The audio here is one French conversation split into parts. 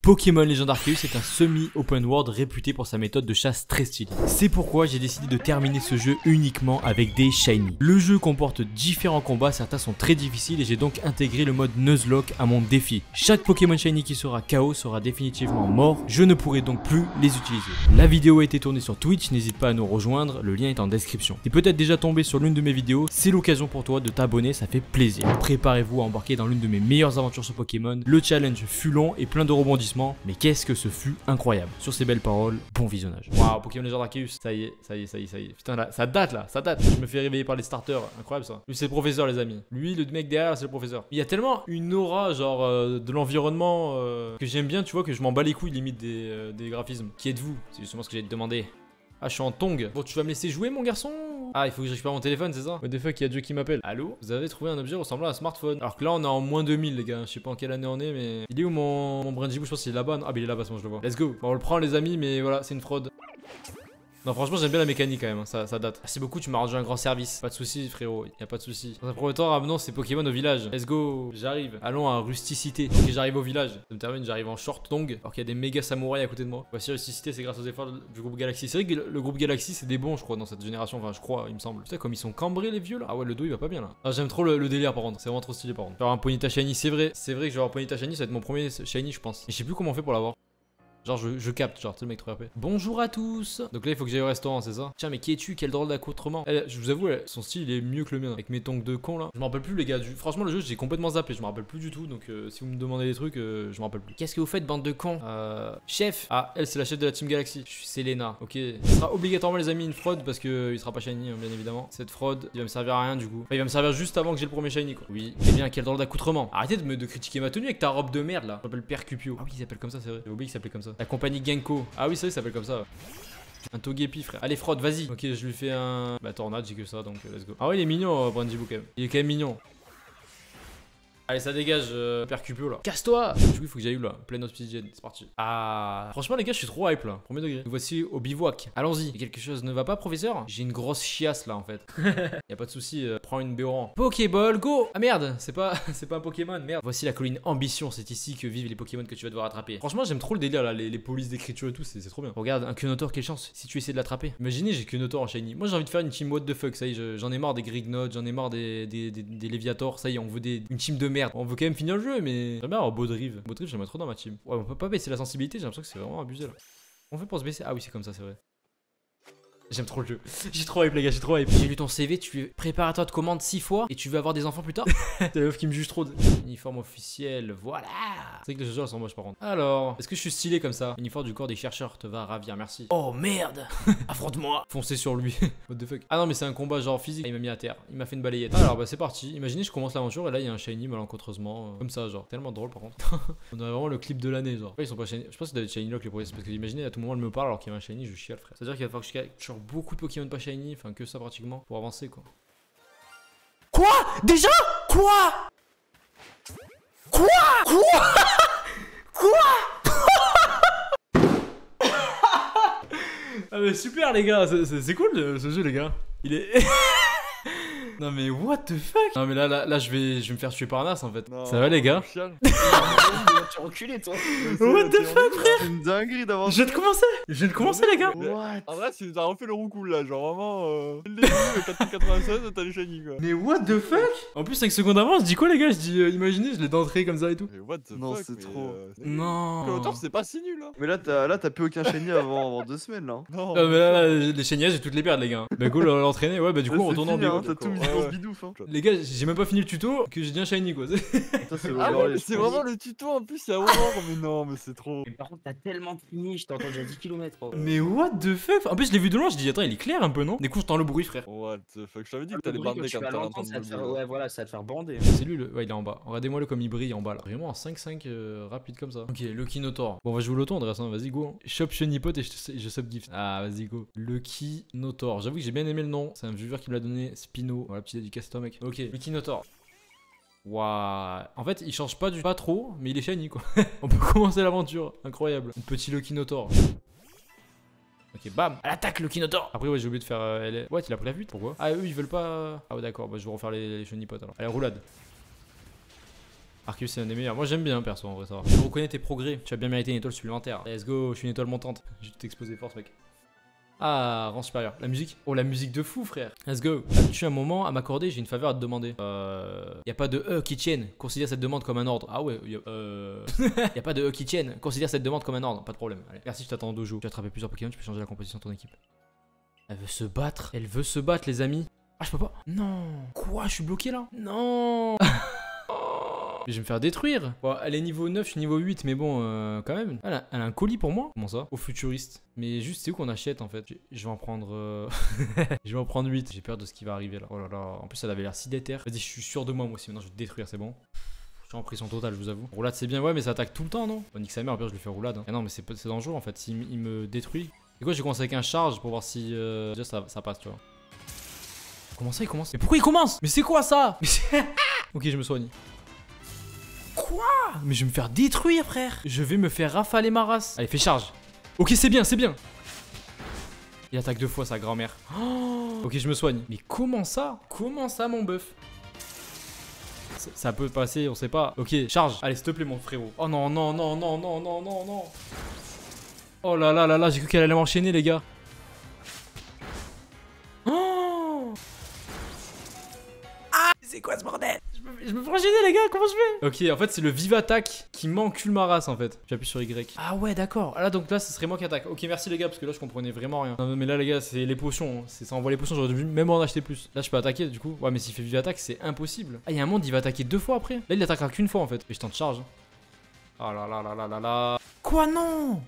Pokémon Legend Arceus est un semi-open world réputé pour sa méthode de chasse très stylée. C'est pourquoi j'ai décidé de terminer ce jeu uniquement avec des shiny. Le jeu comporte différents combats, certains sont très difficiles et j'ai donc intégré le mode Nuzlocke à mon défi. Chaque Pokémon shiny qui sera KO sera définitivement mort, je ne pourrai donc plus les utiliser. La vidéo a été tournée sur Twitch, n'hésite pas à nous rejoindre, le lien est en description. T'es peut-être déjà tombé sur l'une de mes vidéos, c'est l'occasion pour toi de t'abonner, ça fait plaisir. Préparez-vous à embarquer dans l'une de mes meilleures aventures sur Pokémon. Le challenge fut long et plein de rebondissements, mais qu'est-ce que ce fut incroyable. Sur ces belles paroles, bon visionnage. Waouh, Pokémon Legend Arceus, ça y est. Putain là, ça date. Je me fais réveiller par les starters, incroyable ça. Lui c'est le professeur les amis. Lui, le mec derrière, c'est le professeur. Il y a tellement une aura genre de l'environnement que j'aime bien, tu vois, que je m'en bats les couilles limite des graphismes. Qui êtes-vous? C'est justement ce que j'allais te demander. Ah, je suis en tong. Bon, tu vas me laisser jouer, mon garçon? Ah, il faut que je récupère mon téléphone, c'est ça? What the fuck, il y a Dieu qui m'appelle. Allô? Vous avez trouvé un objet ressemblant à un smartphone. Alors que là, on est en moins 2000, les gars. Je sais pas en quelle année on est, mais. Il est où mon Brandibou? Je pense qu'il est là-bas. Ah, mais il est là-bas, c'est bon, je le vois. Let's go. Bon, on le prend, les amis, mais voilà, c'est une fraude. Non, franchement, j'aime bien la mécanique quand même, hein. Ça date. Merci beaucoup, tu m'as rendu un grand service. Pas de soucis, frérot, y a pas de soucis. Dans un premier temps, ramenons ces Pokémon au village. Let's go, j'arrive. Allons à Rusticité. Ok, j'arrive au village. Ça me termine, j'arrive en short tongue. Alors qu'il y a des méga samouraïs à côté de moi. Voici Rusticité, c'est grâce aux efforts du groupe Galaxy. C'est vrai que le groupe Galaxy, c'est des bons, je crois, dans cette génération. Enfin, je crois, il me semble. Putain, comme ils sont cambrés, les vieux là. Ah ouais, le dos, il va pas bien là. Ah, j'aime trop le délire par contre. C'est vraiment trop stylé par contre. Genre un Ponyta Shiny, c'est vrai. C'est vrai que je vais avoir Ponyta Shiny, ça va être mon premier Shiny, je pense. Et je sais plus comment on fait pour l'avoir. Genre je capte, genre, tu sais le mec trop RP. Bonjour à tous. Donc là il faut que j'aille au restaurant, c'est ça? Tiens mais qui es-tu? Quel drôle d'accoutrement. Je vous avoue, son style il est mieux que le mien. Avec mes tongs de con là. Je me rappelle plus les gars, franchement le jeu j'ai complètement zappé, je me rappelle plus du tout. Donc si vous me demandez des trucs, je me rappelle plus. Qu'est-ce que vous faites bande de cons? Chef. Ah elle c'est la chef de la team Galaxy. Je suis Selena. Ok. Ce sera obligatoirement les amis une fraude parce que il sera pas shiny hein, bien évidemment. Cette fraude il va me servir à rien du coup. Enfin, il va me servir juste avant que j'ai le premier shiny quoi. Oui. Eh bien quel drôle d'accoutrement. Arrêtez de critiquer ma tenue avec ta robe de merde là. Je m'appelle Percupio. Ah oui il s'appelle comme ça c'est vrai. J'ai oublié qu'il s'appelait comme ça. La compagnie Genko. Ah oui, ça s'appelle comme ça. Un Togepi, frère. Allez, fraude, vas-y. Ok, je lui fais un. Bah, tornade, j'ai que ça, donc let's go. Ah ouais, il est mignon, Brandibou quand même. Il est quand même mignon. Allez, ça dégage, Percupio là. Casse-toi! Du coup, il faut que j'aille où là? Pleine obsidienne, c'est parti. Ah, franchement, les gars, je suis trop hype là. Premier degré. Nous voici au bivouac. Allons-y. Quelque chose ne va pas, professeur? J'ai une grosse chiasse là en fait. Y a pas de souci, prends une Béoran. Pokéball, go! Ah merde, c'est pas un Pokémon, merde. Voici la colline Ambition, c'est ici que vivent les Pokémon que tu vas devoir attraper. Franchement, j'aime trop le délire là, les polices d'écriture et tout, c'est trop bien. Regarde, un Kyogre, quelle chance si tu essaies de l'attraper. Imaginez, j'ai Kyogre en shiny. Moi, j'ai envie de faire une team what the fuck, ça y est, j'en ai marre des Grignot, j'en ai marre des Léviator, ça y est, on veut une team de merde. On veut quand même finir le jeu, mais j'aimerais avoir Baudrive. Baudrive, j'aimerais trop dans ma team. Ouais, on peut pas baisser la sensibilité, j'ai l'impression que c'est vraiment abusé là. On fait pour se baisser? Ah oui, c'est comme ça, c'est vrai. J'aime trop le jeu. J'ai trop hype les gars, j'ai trop hype. J'ai lu ton CV, tu prépares à toi de commande 6 fois et tu veux avoir des enfants plus tard. C'est la meuf qui me juge trop. Uniforme officiel, voilà. C'est vrai que les jeux sont moches par contre. Alors, est-ce que je suis stylé comme ça? Uniforme du corps des chercheurs te va ravir, merci. Oh merde. Affronte-moi. Foncez sur lui. What the fuck. Ah non mais c'est un combat genre physique. Ah, il m'a mis à terre, il m'a fait une balayette. Alors bah c'est parti. Imaginez je commence l'aventure et là il y a un shiny malencontreusement. Comme ça genre. Tellement drôle par contre. On a vraiment le clip de l'année genre. Ouais, ils sont pas shiny. Je pense que ça doit être shiny lock les premiers. Parce que imaginez à tout moment elle me parle alors qu'il y a un shiny, je chiale frère. C'est-à-dire qu'il va falloir que je capture beaucoup de Pokémon pas shiny, enfin que ça pratiquement, pour avancer quoi. Quoi? Déjà? Quoi? Quoi? Ah mais super les gars, c'est cool ce jeu les gars. Il est... Non mais what the fuck? Non mais là je vais me faire tuer par Nas en fait. Non, ça va les gars? Tu es enculé toi. What the fuck frère? C'est une dinguerie d'avoir. Je viens de commencer les gars. What? En vrai tu nous as refait le roucoule là, genre vraiment le début 496 t'as les shiny quoi. Mais what the fuck? En plus 5 secondes avant je dis quoi les gars? Je dis imaginez je l'ai d'entrée comme ça et tout. Mais what the fuck? Non c'est trop. Non. Le auteur c'est pas si nul hein. Mais là t'as plus aucun shiny avant 2 semaines là. Non. Mais là les shiny j'ai toutes les pertes les gars. Bah go l'entraîner ouais bah du coup on retourne en bio. T'as tout mis dans ce bidouf hein. Les gars j'ai même pas fini le tuto que j'ai dit un shiny quoi. Ah ouais c'est vraiment le tuto en plus il y a Aurore mais non mais c'est trop. Mais par contre t'as tellement trié, je t'ai entendu à 10 km. Mais what the fuck? En plus je l'ai vu de loin, je dis attends il est clair un peu non? Du coup je tends le bruit frère. What the fuck, je t'avais dit que t'allais bander quand t'allais entendre le bruit. Ouais voilà ça va te faire bander. C'est lui le... Ouais il est en bas. Regardez-moi le comme il brille en bas là. Vraiment en 5-5 rapide comme ça. Ok Lucky Notor. Bon on va jouer l'auto Andreas hein. Vas-y go. Shop Chenipot et je sub gift. Ah vas-y go. Lucky Notor. J'avoue que j'ai bien aimé le nom. C'est un viewer qui me l'a donné. Spino. Voilà petite éducation mec. Ok Lucky Notor. Waouh. En fait il change pas trop mais il est shiny quoi. On peut commencer l'aventure. Incroyable. Petit Lucky Notor. Ok, bam, elle attaque le Kinotor. Après, ouais, j'ai oublié de faire. Ouais, il a pris la vue, pourquoi? Ah, eux, ils veulent pas. Ah, ouais, d'accord, bah, je vais refaire les chenilles potes alors. Allez, roulade. Arceus c'est un des meilleurs. Moi j'aime bien perso en vrai ça va. Je reconnais tes progrès. Tu as bien mérité une étoile supplémentaire. Let's go, je suis une étoile montante. J'ai tout explosé force mec. Ah, rang supérieur. La musique. Oh la musique de fou frère. Let's go. As-tu un moment à m'accorder? J'ai une faveur à te demander. Y a pas de qui tienne. Considère cette demande comme un ordre. Ah ouais. Y a pas de qui tienne. Considère cette demande comme un ordre. Pas de problème. Allez. Merci, je t'attends au dojo. Tu as attrapé plusieurs Pokémon. Tu peux changer la composition de ton équipe. Elle veut se battre. Elle veut se battre les amis. Ah je peux pas. Non. Quoi? Je suis bloqué là? Non. Je vais me faire détruire. Bon, elle est niveau 9, je suis niveau 8, mais bon, quand même. Elle a un colis pour moi. Comment ça? Au futuriste. Mais juste, c'est où qu'on achète en fait? Je vais en prendre. Je vais en prendre 8. J'ai peur de ce qui va arriver là. Oh là là. En plus, elle avait l'air si déter. Vas-y, je suis sûr de moi aussi. Maintenant, je vais te détruire, c'est bon. Je suis en pression totale, je vous avoue. Roulade, c'est bien, ouais, mais ça attaque tout le temps, non? Bon, nique sa mère, au pire, je lui fais roulade. Hein. Ah non, mais c'est dangereux en fait. S'il il me détruit. Et quoi, j'ai commencé avec un charge pour voir si. Déjà, ça passe, tu vois. Comment ça, il commence? Mais pourquoi il commence? Mais c'est quoi ça? Ok, je me soigne. Quoi? Mais je vais me faire détruire, frère. Je vais me faire rafaler ma race. Allez, fais charge. Ok, c'est bien, c'est bien. Il attaque 2 fois sa grand-mère. Oh, ok, je me soigne. Mais comment ça? Comment ça, mon bœuf? Ça peut passer, on sait pas. Ok, charge. Allez, s'il te plaît, mon frérot. Oh non, non, non, non, non, non, non, non. Oh là là là là, j'ai cru qu'elle allait m'enchaîner, les gars. Oh. Ah, c'est quoi ce bordel? Je me fais enchaîner les gars, comment je fais? Ok, en fait c'est le vive attaque qui m'encule ma race en fait. J'appuie sur Y. Ah ouais d'accord. Ah là donc là ce serait moi qui attaque. Ok merci les gars parce que là je comprenais vraiment rien. Non mais là les gars c'est les potions. Ça envoie les potions, j'aurais dû même en acheter plus. Là je peux attaquer du coup. Ouais mais s'il fait vive attaque c'est impossible. Ah il y a un monde il va attaquer 2 fois après. Là il attaquera qu'une fois en fait. Et je tente charge. Oh là là là là là là. Quoi non?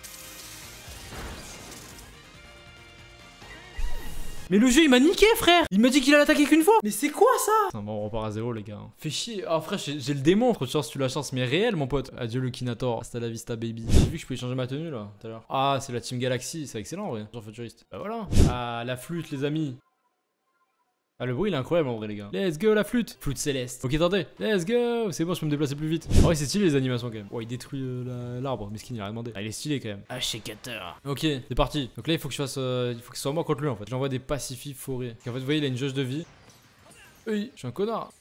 Mais le jeu il m'a niqué frère. Il m'a dit qu'il allait attaquer qu'une fois. Mais c'est quoi ça? Bon on repart à 0 les gars. Fais chier. Ah frère j'ai le démon. Trop de chance tu la chance mais réel mon pote. Adieu le Kinator. Hasta la vista baby. J'ai vu que je pouvais changer ma tenue là tout à l'heure. Ah c'est la Team Galaxy. C'est excellent en vrai. Genre futuriste. Bah voilà. Ah la flûte les amis. Ah le bruit il est incroyable en vrai les gars. Let's go la flûte. Flûte céleste. Ok attendez. Let's go. C'est bon je peux me déplacer plus vite. En vrai c'est stylé les animations quand même. Oh il détruit l'arbre. Miskin il a rien demandé. Ah il est stylé quand même. Ah shaker. Ok c'est parti. Donc là il faut que je fasse. Il faut que ce soit moi contre lui en fait. J'envoie des pacifis forêts. En fait vous voyez il a une jauge de vie. Oui je suis un connard.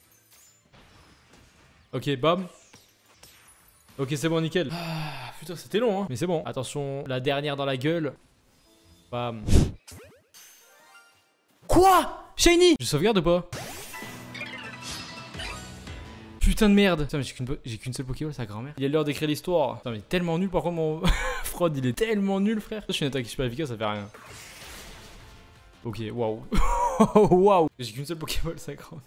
Ok bam. Ok c'est bon nickel. Ah putain c'était long hein. Mais c'est bon. Attention la dernière dans la gueule. Bam. Quoi? Shiny! Je sauvegarde ou pas? Putain de merde! Putain, mais j'ai qu'une seule Pokéball, sa grand-mère. Il est l'heure d'écrire l'histoire. Putain, mais tellement nul par contre, mon Fraude, il est tellement nul, frère. Je suis une attaque super efficace, ça fait rien. Ok, waouh. Waouh! J'ai qu'une seule Pokéball, sa grand-mère.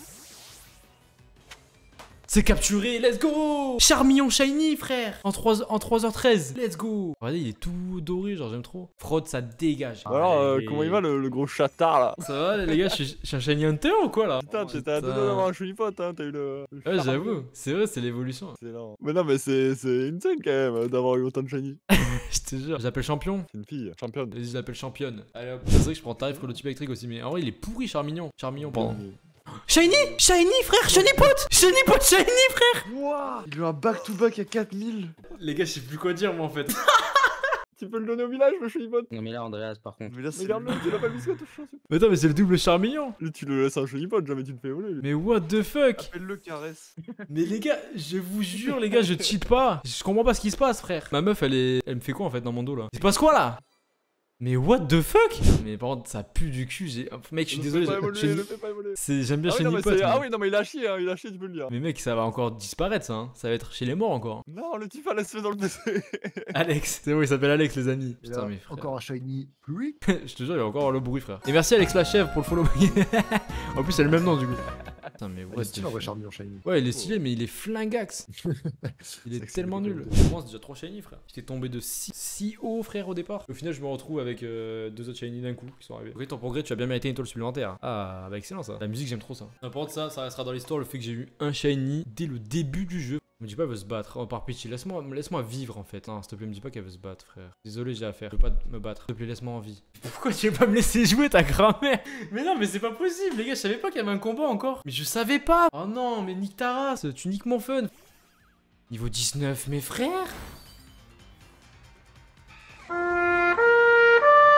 C'est capturé, let's go! Charmillon shiny, frère! En 3h13, let's go! Regardez, il est tout doré, genre j'aime trop. Fraude, ça dégage. Alors, comment il va le gros chatard là? Ça va les gars, je suis un shiny hunter ou quoi là? Putain, t'étais à deux doigts d'avoir un chouï pote, hein, t'as eu le. Ouais, j'avoue, c'est vrai, c'est l'évolution. Excellent. Mais non, mais c'est insane quand même d'avoir eu autant de shiny. Je te jure, je l'appelle champion. C'est une fille, championne. Vas-y, je l'appelle championne. Allez hop, c'est vrai que je prends tarif pour le type électrique aussi, mais en vrai, il est pourri, Charmillon. Charmillon, pardon. Shiny! Shiny, frère! Shiny pot! Shiny pot! Shiny, frère! Wouah, il a eu un back-to-back à 4000. Les gars, je sais plus quoi dire, moi en fait. Tu peux le donner au village, le chouï pote? Non mais là Andreas par contre. Mais là, c'est. Regarde-le, tu l'as pas vu ce que t'as chance. Mais attends, mais c'est le double Charmillon. Lui, tu le laisses un chouï pote, jamais tu le fais voler. Lui. Mais what the fuck? Appelle-le caresse. Mais les gars, je vous jure, les gars, je cheat pas. Je comprends pas ce qui se passe, frère. Ma meuf, elle me fait quoi en fait dans mon dos là? Il se passe quoi là? Mais what the fuck? Mais par contre ça pue du cul, mec je suis désolé. Le fais pas évoluer. J'aime bien Ah oui, Shiny non, mais Pot. ah oui, non, mais il a chié, hein, il a chié, tu peux le dire. Mais mec ça va encore disparaître ça, hein. Ça va être chez les morts encore. Non, le type a laissé dans le PC. Alex, c'est bon il s'appelle Alex les amis. Et Putain là, mais frère. encore un shiny plus. Je te jure il va encore avoir le bruit frère. Et merci Alex la chèvre pour le follow. En plus c'est le même nom du coup. Putain mais Il what est stylé the en vrai, fuck. Charmillon shiny. Ouais il est stylé mais il est flingax. Il est que c'est tellement le nul. Pokémon. Moi c'est déjà 3 shiny frère. J'étais tombé de si haut frère au départ. Au final je me retrouve avec 2 autres shiny d'un coup qui sont arrivés. Ok ton progrès tu as bien mérité une étoile supplémentaire. Ah bah excellent ça. La musique j'aime trop ça. N'importe ça restera dans l'histoire le fait que j'ai eu un shiny dès le début du jeu. Me dis pas qu'elle veut se battre, oh, par pitié, laisse-moi vivre en fait. Non, s'il te plaît, me dis pas qu'elle veut se battre, frère. Désolé, j'ai affaire. Je veux pas me battre. S'il te plaît, laisse-moi en vie. Pourquoi tu veux pas me laisser jouer ta grand-mère? Mais non, mais c'est pas possible, les gars, je savais pas qu'il y avait un combat encore. Mais je savais pas. Oh non, mais nique ta race, tu niques mon fun. Niveau 19, mes frères. Bah, on a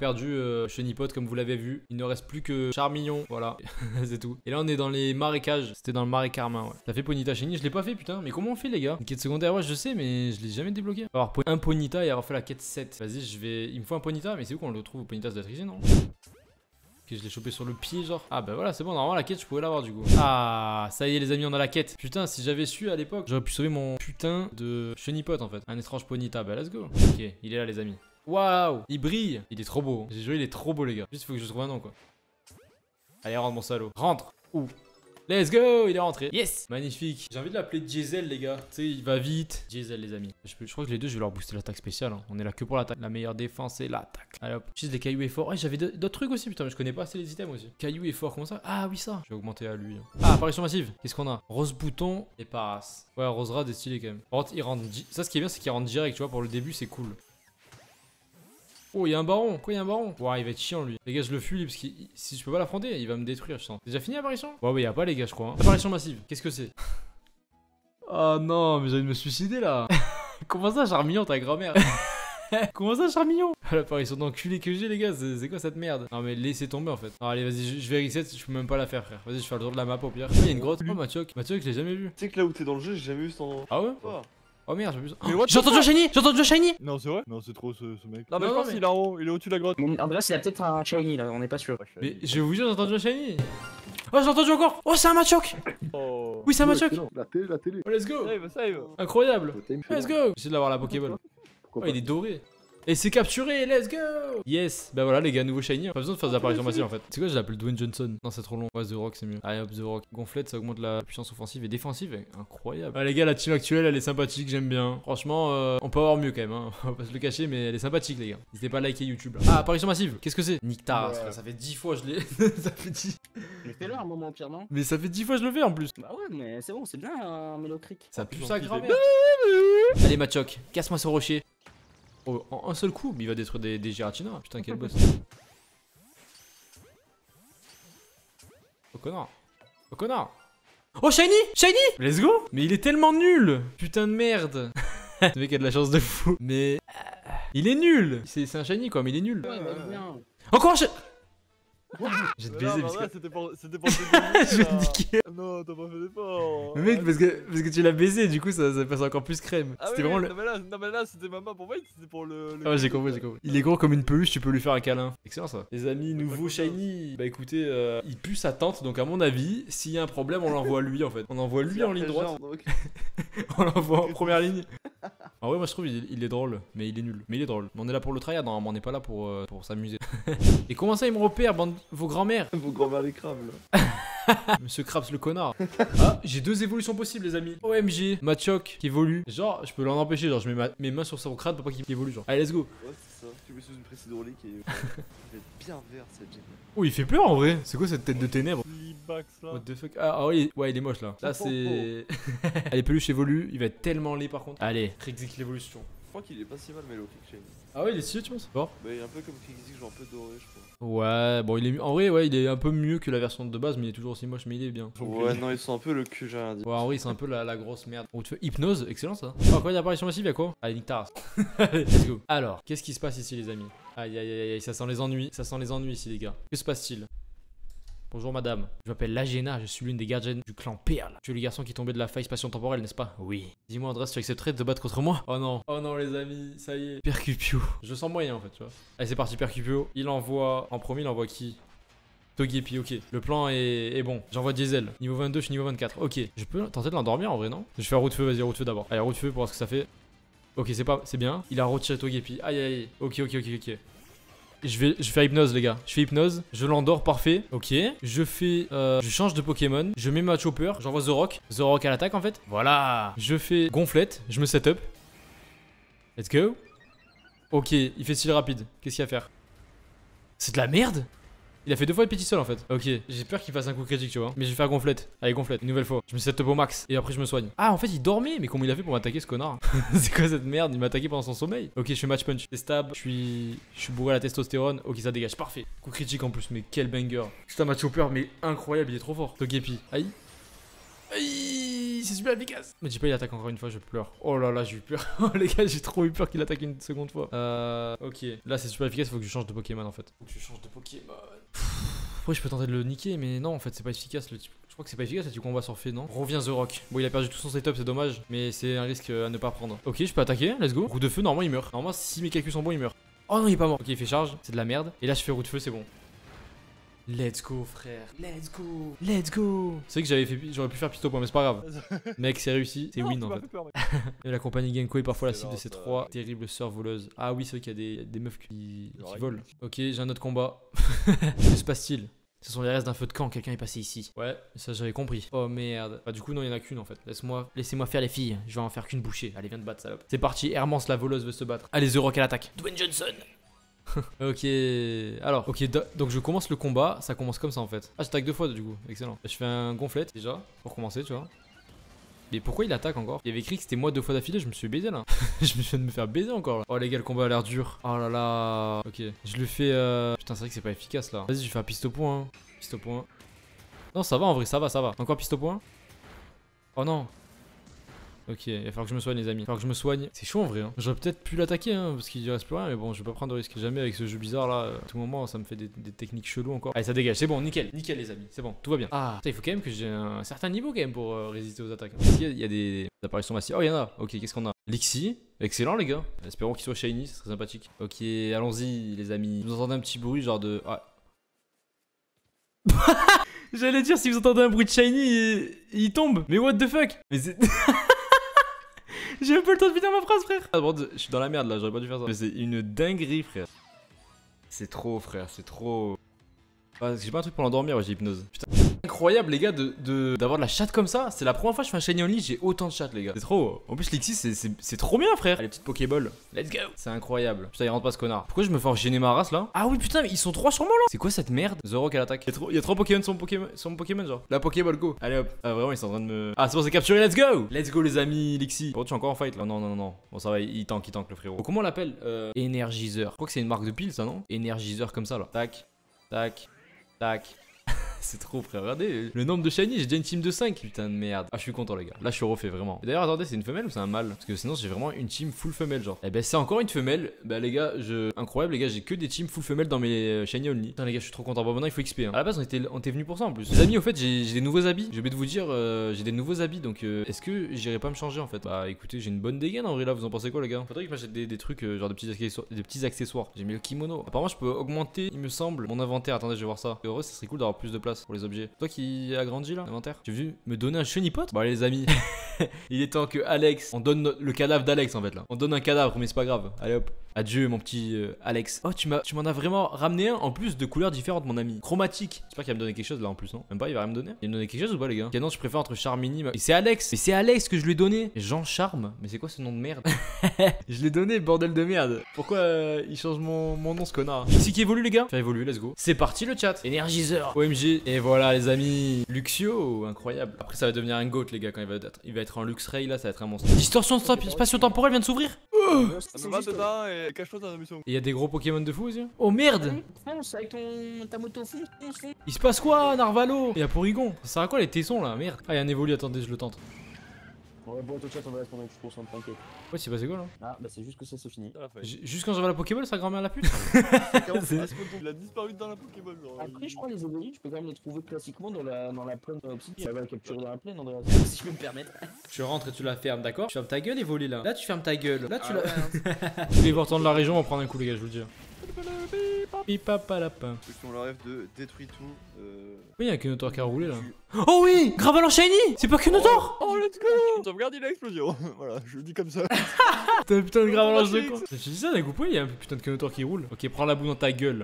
perdu Chenipote comme vous l'avez vu. Il ne reste plus que Charmillon. Voilà, c'est tout. Et là on est dans les marécages. C'était dans le marais Carmin, ouais. Ça fait Ponyta Shiny, je l'ai pas fait putain. Mais comment on fait les gars? Une quête secondaire, ouais je sais, mais je l'ai jamais débloqué. Alors un Ponyta et avoir fait la quête 7. Vas-y, je vais. Il me faut un Ponyta, mais c'est où qu'on le trouve? Ponyta, ça doit être ici, non? Ok, je l'ai chopé sur le pied, genre. Ah bah voilà, c'est bon, normalement la quête, je pouvais l'avoir du coup. Ah, ça y est, les amis, on a la quête. Putain, si j'avais su à l'époque, j'aurais pu sauver mon putain de Chenipote en fait. Un étrange Ponyta, bah let's go. Ok, il est là, les amis. Waouh, il brille. Il est trop beau. J'ai joué, il est trop beau, les gars. Juste, faut que je trouve un nom, quoi. Allez, rentre, mon salaud. Rentre. Ouh. Let's go, il est rentré. Yes. Magnifique. J'ai envie de l'appeler Diesel, les gars. Tu sais, il va vite. Diesel, les amis. Je crois que les deux, je vais leur booster l'attaque spéciale. Hein. On est là que pour l'attaque. La meilleure défense, c'est l'attaque. Allez hop. Juste des cailloux et forts. Ouais, j'avais d'autres trucs aussi, putain, mais je connais pas assez les items aussi. Cailloux et forts, comment ça? Ah oui, ça. Je vais augmenter à lui. Ah, apparition massive. Qu'est-ce qu'on a? Rose bouton et paras. Ouais, Rose Rad est stylé quand même. Par contre, il rentre. Ça, ce qui est bien, c'est qu'il rentre direct, tu vois. Pour le début, c'est cool. Oh, il y a un baron. Quoi, il y a un baron? Ouah, il va être chiant lui. Les gars, je le fuis parce que si je peux pas l'affronter, il va me détruire, je sens. C'est déjà fini l'apparition? Ouais, y a pas les gars, je crois. Hein. Apparition massive. Qu'est-ce que c'est? Oh non, mais j'ai envie de me suicider là. Comment ça, Charmillon, ta grand-mère? Comment ça, Charmillon? L'apparition d'enculé que j'ai, les gars, c'est quoi cette merde? Non, mais laissez tomber en fait. Non, allez, vas-y, je vais reset, je peux même pas la faire, frère. Vas-y, je fais le tour de la map au pire. Il y a une grotte. Oh, Machoc, je l'ai jamais vu. Tu sais que là où t'es dans le jeu, j'ai jamais vu cet endroit. Ah ouais? Ah. Oh merde, j'ai vu ça. Mais what the J'ai entendu un shiny! J'ai entendu un shiny! Non, c'est vrai? Non, c'est trop ce mec. Non, Non, mais je pense mais- qu'il est en haut, il est au-dessus de la grotte. Mais Andreas, il a peut-être un shiny là, on n'est pas sûr. Mais je vous jure, j'ai entendu un shiny! Oh, j'ai entendu encore! Oh, c'est un Machoc! Oh. Oui, c'est un Machoc! La télé, la télé. Oh, let's go! Save, save. Incroyable! Le time Let's go! J'essaie d'avoir la Pokéball. Pourquoi Oh, il est doré. Et c'est capturé, let's go! Yes! Bah voilà, les gars, nouveau shiny. Pas besoin de faire des apparitions massives en fait. C'est quoi, je l'appelle Dwayne Johnson? Non, c'est trop long. Ouais, The Rock, c'est mieux. Allez hop, The Rock. Gonflette, ça augmente la puissance offensive et défensive. Incroyable. Ah, les gars, la team actuelle, elle est sympathique, j'aime bien. Franchement, on peut avoir mieux quand même. Hein. On va pas se le cacher, mais elle est sympathique, les gars. N'hésitez pas à liker YouTube. Là. Ah, apparition massive. Qu'est-ce que c'est? Nictar. Ouais. Ça fait 10 fois, je l'ai. Ça fait 10. Mais fais-le un moment au pire, non? Mais ça fait 10 fois, je le fais en plus. Bah ouais, mais c'est bon, c'est bien un Mélocric. Ça pue J'en sa kiffe. grand-mère. Allez, Machoc, casse-moi ce rocher. Oh, en un seul coup, mais il va détruire des Giratina. Putain, quel boss. Oh connard. Oh connard. Oh shiny. Shiny. Let's go. Mais il est tellement nul. Putain de merde. Ce mec a de la chance de fou. Mais il est nul. C'est un shiny quoi, mais il est nul. Ouais, bah bien. Encore un shiny. Je vais te Mais non, baiser mais parce là, que... c'était pour Je te vais te niquer. Non, t'as pas fait d'effort. Mais mec, parce que tu l'as baisé, du coup ça passe encore plus crème. Ah C'était oui, vraiment le... non, mais là, c'était même pas pour moi, c'était pour le. Ah ouais, j'ai compris, j'ai compris. Il est gros comme une peluche, tu peux lui faire un câlin. Excellent ça. Les amis, nouveau shiny. Bah écoutez, il pue sa tente, donc à mon avis, s'il y a un problème, on l'envoie lui en fait. On envoie lui en ligne droite. On l'envoie en première ligne. Ah ouais, moi je trouve il est drôle, mais il est nul. Mais il est drôle. Mais on est là pour le tryhard, normalement, on n'est pas là pour s'amuser. Et comment ça, ils me repèrent, bande vos grands-mères? Vos grand-mères les crabes là. Monsieur Krabs le connard. Ah, j'ai deux évolutions possibles, les amis. OMG, Machoc qui évolue. Genre, je peux l'en empêcher. Genre, je mets mes mains sur son crâne pour pas qu'il évolue. Genre, allez, let's go. Ouais, c'est ça. Tu mets sous une presse hydraulique et. Elle va être bien vert cette gemme. Oh, il fait peur en vrai. C'est quoi cette tête de ténèbres? Libax là. What the fuck? Ah oui, ouais, il est moche là. Là, c'est. Allez, peluche évolue. Il va être tellement laid par contre. Allez, Krixik l'évolution. Je crois qu'il est pas si mal, mais le Shiny. Ah ouais, il est stylé, tu penses? Bon. Bah, il est un peu comme Krixik, genre un peu doré, je crois. Ouais, bon, il est en vrai, ouais, il est un peu mieux que la version de base, mais il est toujours aussi moche, mais il est bien. Ouais, non, ils sont un peu le cul, j'ai rien dit. Ouais, en vrai, c'est un peu la grosse merde. Oh, tu fais hypnose, excellent ça. Oh, quoi, d'apparition massive, y'a quoi? Allez, Nictaras. Allez, let's go. Alors, qu'est-ce qui se passe ici, les amis? Aïe, aïe, aïe, aïe, ça sent les ennuis. Ça sent les ennuis ici, les gars. Que se passe-t-il? Bonjour madame, je m'appelle Lagena, je suis l'une des gardiennes du clan Perle. Tu es le garçon qui est tombé de la faille spatio-temporelle, n'est-ce pas? Oui. Dis-moi Andrés, tu accepterais de te battre contre moi? Oh non les amis, ça y est. Percupio. Je sens moyen en fait, tu vois. Allez c'est parti Percupio. Il envoie, en premier il envoie qui? Togepi, ok. Le plan est bon. J'envoie Diesel. Niveau 22, je suis niveau 24. Ok. Je peux tenter de l'endormir en vrai, non? Je fais un roue de feu, vas-y, roue de feu d'abord. Allez, roue de feu pour voir ce que ça fait. Ok, c'est bien. Il a retiré Togepi. Aïe aïe. Ok. Je vais faire hypnose les gars. Je fais hypnose. Je l'endors, parfait. Ok. Je fais... je change de Pokémon. Je mets ma Chopper. J'envoie The Rock. The Rock à l'attaque en fait. Voilà. Je fais gonflette. Je me set up. Let's go. Ok. Il fait style rapide. Qu'est-ce qu'il y a à faire? C'est de la merde. Il a fait 2 fois le petit sol en fait. Ok. J'ai peur qu'il fasse un coup critique tu vois. Mais je vais faire gonflette. Allez gonflette. Une nouvelle fois. Je me set up au max. Et après je me soigne. Ah en fait il dormait. Mais comment il a fait pour m'attaquer ce connard? C'est quoi cette merde? Il m'a attaqué pendant son sommeil. Ok je fais match punch. C'est stab. Je suis bourré à la testostérone. Ok ça dégage. Parfait. Coup critique en plus. Mais quel banger. Putain ma chopper mais incroyable. Il est trop fort. Togepi. Aïe. Aïe. c'est super efficace. Me dis pas il attaque encore une fois, je pleure. Oh là là, j'ai eu peur. Oh les gars, j'ai trop eu peur qu'il attaque une seconde fois. Ok, là c'est super efficace, faut que je change de Pokémon en fait. Faut que je change de Pokémon. Après je peux tenter de le niquer, mais non en fait c'est pas efficace le type. Je crois que c'est pas efficace le type combat sur fait, non? Revient The Rock. Bon, il a perdu tout son setup, c'est dommage, mais c'est un risque à ne pas prendre. Ok, je peux attaquer, let's go. Coup de feu, normalement il meurt. Normalement, si mes calculs sont bons, il meurt. Oh non, il est pas mort. Ok, il fait charge, c'est de la merde. Et là, je fais roue de feu, c'est bon. Let's go, frère. Let's go. Let's go. C'est vrai que j'aurais pu faire pisto point, mais c'est pas grave. Mec, c'est réussi. C'est win en fait. Peur, mec. Et la compagnie Genko est parfois la cible de ces trois terribles sœurs voleuses. Ah oui, c'est vrai qu'il y a des meufs qui volent. Ok, j'ai un autre combat. Que se passe-t-il? Ce sont les restes d'un feu de camp, quelqu'un est passé ici. Ouais, ça j'avais compris. Oh merde. Bah du coup non, il y en a qu'une en fait. Laissez-moi faire les filles, je vais en faire qu'une bouchée. Allez, viens te battre, salope. C'est parti, Hermance la voleuse veut se battre. Allez, The Rock à l'attaque. Dwayne Johnson. Ok, alors, ok, donc je commence le combat, ça commence comme ça en fait. Ah, j'attaque deux fois du coup, excellent. Je fais un gonflette déjà, pour commencer, tu vois. Mais pourquoi il attaque encore? Il y avait écrit que c'était moi deux fois d'affilée, je me suis baisé là. Je me suis de me faire baiser encore là. Oh les gars, le combat a l'air dur. Oh là là. Ok, je le fais. Putain, c'est vrai que c'est pas efficace là. Vas-y, je fais un piste au point. Hein. Piste au point. Non, ça va en vrai, ça va, ça va. Encore piste au point. Oh non. Ok, il va falloir que je me soigne les amis. Il va falloir que je me soigne. C'est chaud en vrai. Hein. J'aurais peut-être pu l'attaquer hein, parce qu'il reste plus rien. Mais bon, je vais pas prendre de risque. Jamais avec ce jeu bizarre là. À tout moment, ça me fait des techniques cheloues encore. Allez, ça dégage. C'est bon, nickel. Nickel les amis. C'est bon, tout va bien. Ah, putain, il faut quand même que j'ai un certain niveau quand même pour résister aux attaques. Il y a des apparitions massives. Oh, il y en a. Ok, qu'est-ce qu'on a? Lixie. Excellent les gars. Espérons qu'il soit shiny, c'est très sympathique. Ok, allons-y les amis. Vous entendez un petit bruit genre de... Ah. J'allais dire si vous entendez un bruit de shiny, il tombe. Mais what the fuck? Mais c'est... J'ai même pas le temps de finir ma phrase frère. Ah, bon, je suis dans la merde là, j'aurais pas dû faire ça. Mais c'est une dinguerie frère. C'est trop frère, c'est trop... Ah, j'ai pas un truc pour l'endormir, ouais, j'ai hypnose. Putain. Incroyable les gars d'avoir de la chatte comme ça. C'est la première fois que je fais un shiny only, j'ai autant de chatte les gars. C'est trop. En plus Lixie c'est trop bien frère. Allez, petite Pokéball. Let's go. C'est incroyable. Putain, il rentre pas ce connard. Pourquoi je me fais enchaîner ma race là? Ah oui putain, mais ils sont trois sur moi là. C'est quoi cette merde? The Rock à l'attaque. Il y a trois Pokémon sur mon Pokémon genre. La Pokéball go. Allez hop. Ah vraiment ils sont en train de me... Ah c'est bon, c'est capturé, let's go. Let's go les amis Lixie. Bon tu es encore en fight là? Non. Bon ça va, il tank le frérot. Bon, comment on l'appelle? Énergiseur. Je crois que c'est une marque de pile ça non? Énergiseur comme ça là. Tac. Tac. Tac. C'est trop frère, regardez le nombre de shiny, j'ai déjà une team de 5. Putain de merde. Ah je suis content les gars, là je suis refait vraiment. D'ailleurs attendez, c'est une femelle ou c'est un mâle? Parce que sinon j'ai vraiment une team full femelle genre. Eh ben c'est encore une femelle. Bah les gars, incroyable les gars, j'ai que des teams full femelle dans mes shiny only. Putain les gars, je suis trop content. Bon maintenant il faut XP hein. À la base on était venus pour ça en plus. Les amis au fait j'ai des nouveaux habits. J'ai oublié de vous dire, j'ai des nouveaux habits donc est-ce que j'irai pas me changer en fait? Bah écoutez, j'ai une bonne dégaine en vrai là, vous en pensez quoi les gars? Faudrait que j'achète des trucs genre de petits accessoires. J'ai mis le kimono. Apparemment je peux augmenter, il me semble, mon inventaire. Attendez, je vais voir ça. Heureux, ça serait cool d'avoir plus de place pour les objets. Toi qui a grandi là, l'inventaire. Tu veux me donner un chenille pote? Bon allez les amis. Il est temps que Alex, on donne le cadavre d'Alex en fait là. On donne un cadavre mais c'est pas grave. Allez hop. Adieu mon petit Alex. Oh tu m'en as vraiment ramené un en plus de couleurs différentes mon ami. Chromatique. J'espère qu'il va me donner quelque chose là en plus non? Même pas, il va rien me donner. Il va me donner quelque chose ou pas les gars? Ok non, je préfère entre Charmini. Mais c'est Alex. Mais c'est Alex que je lui ai donné. Jean Charme. Mais c'est quoi ce nom de merde? Je l'ai donné bordel de merde. Pourquoi il change mon nom ce connard? Ici qui évolue les gars? Faire évoluer, let's go. C'est parti le chat. Énergiseur. OMG. Et voilà les amis. Luxio, incroyable. Après ça va devenir un goat les gars quand il va être en Luxray là, ça va être un monstre. Distorsion spatio-temporelle vient de s'ouvrir. Ça me va dedans et cache-toi dans la mission. Et il y a des gros Pokémon de fou aussi. Oh merde. Fonce avec ta moto, fonce. Il se passe quoi Narvalo? Il y a Porygon. Ça sert à quoi les tessons là? Merde. Ah il y a un évolu, attendez je le tente. Ouais bon, toi chat on va rester pendant que je cours sans te t'inquiète. Ouais c'est passé quoi là? Ah bah c'est juste que ça se finit. Juste quand j'avais la Pokéball, sa grand-mère la pute. Il a disparu dans la Pokéball genre. Après je crois les évolués, tu peux quand même les trouver classiquement dans la plaine obsidienne. Ça va capturer dans la plaine Andreas. Si je peux me permettre. Tu rentres et tu la fermes, d'accord? Tu fermes ta gueule et voler là. Là tu fermes ta gueule. Là tu la... Tous les portants de la région vont prendre un coup les gars, je vous le dis. Pipapalapin. Ceux qui ont le rêve de détruire tout. Oui, il y a Kenotor qui a roulé là. Oh oui! Graveler shiny! C'est pas Kenotor! Oh let's go! Sauvegarde il a explosion. Voilà, je le dis comme ça. T'as un putain de Graveler de quoi? Je dis ça d'un coup, il y a un putain de Kenotor qui roule. Ok, prends la boue dans ta gueule.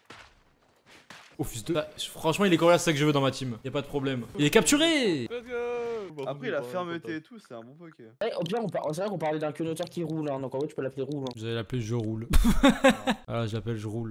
Oh fils de... Bah, franchement il est correct, c'est ça que je veux dans ma team. Y'a pas de problème. Il est capturé! Let's go! Après la fermeté et tout, c'est un bon Poké. Eh au pire c'est vrai qu'on parlait d'un Kenotor qui roule hein, donc en vrai tu peux l'appeler roule. Vous allez l'appeler je roule. Voilà, je l'appelle je roule.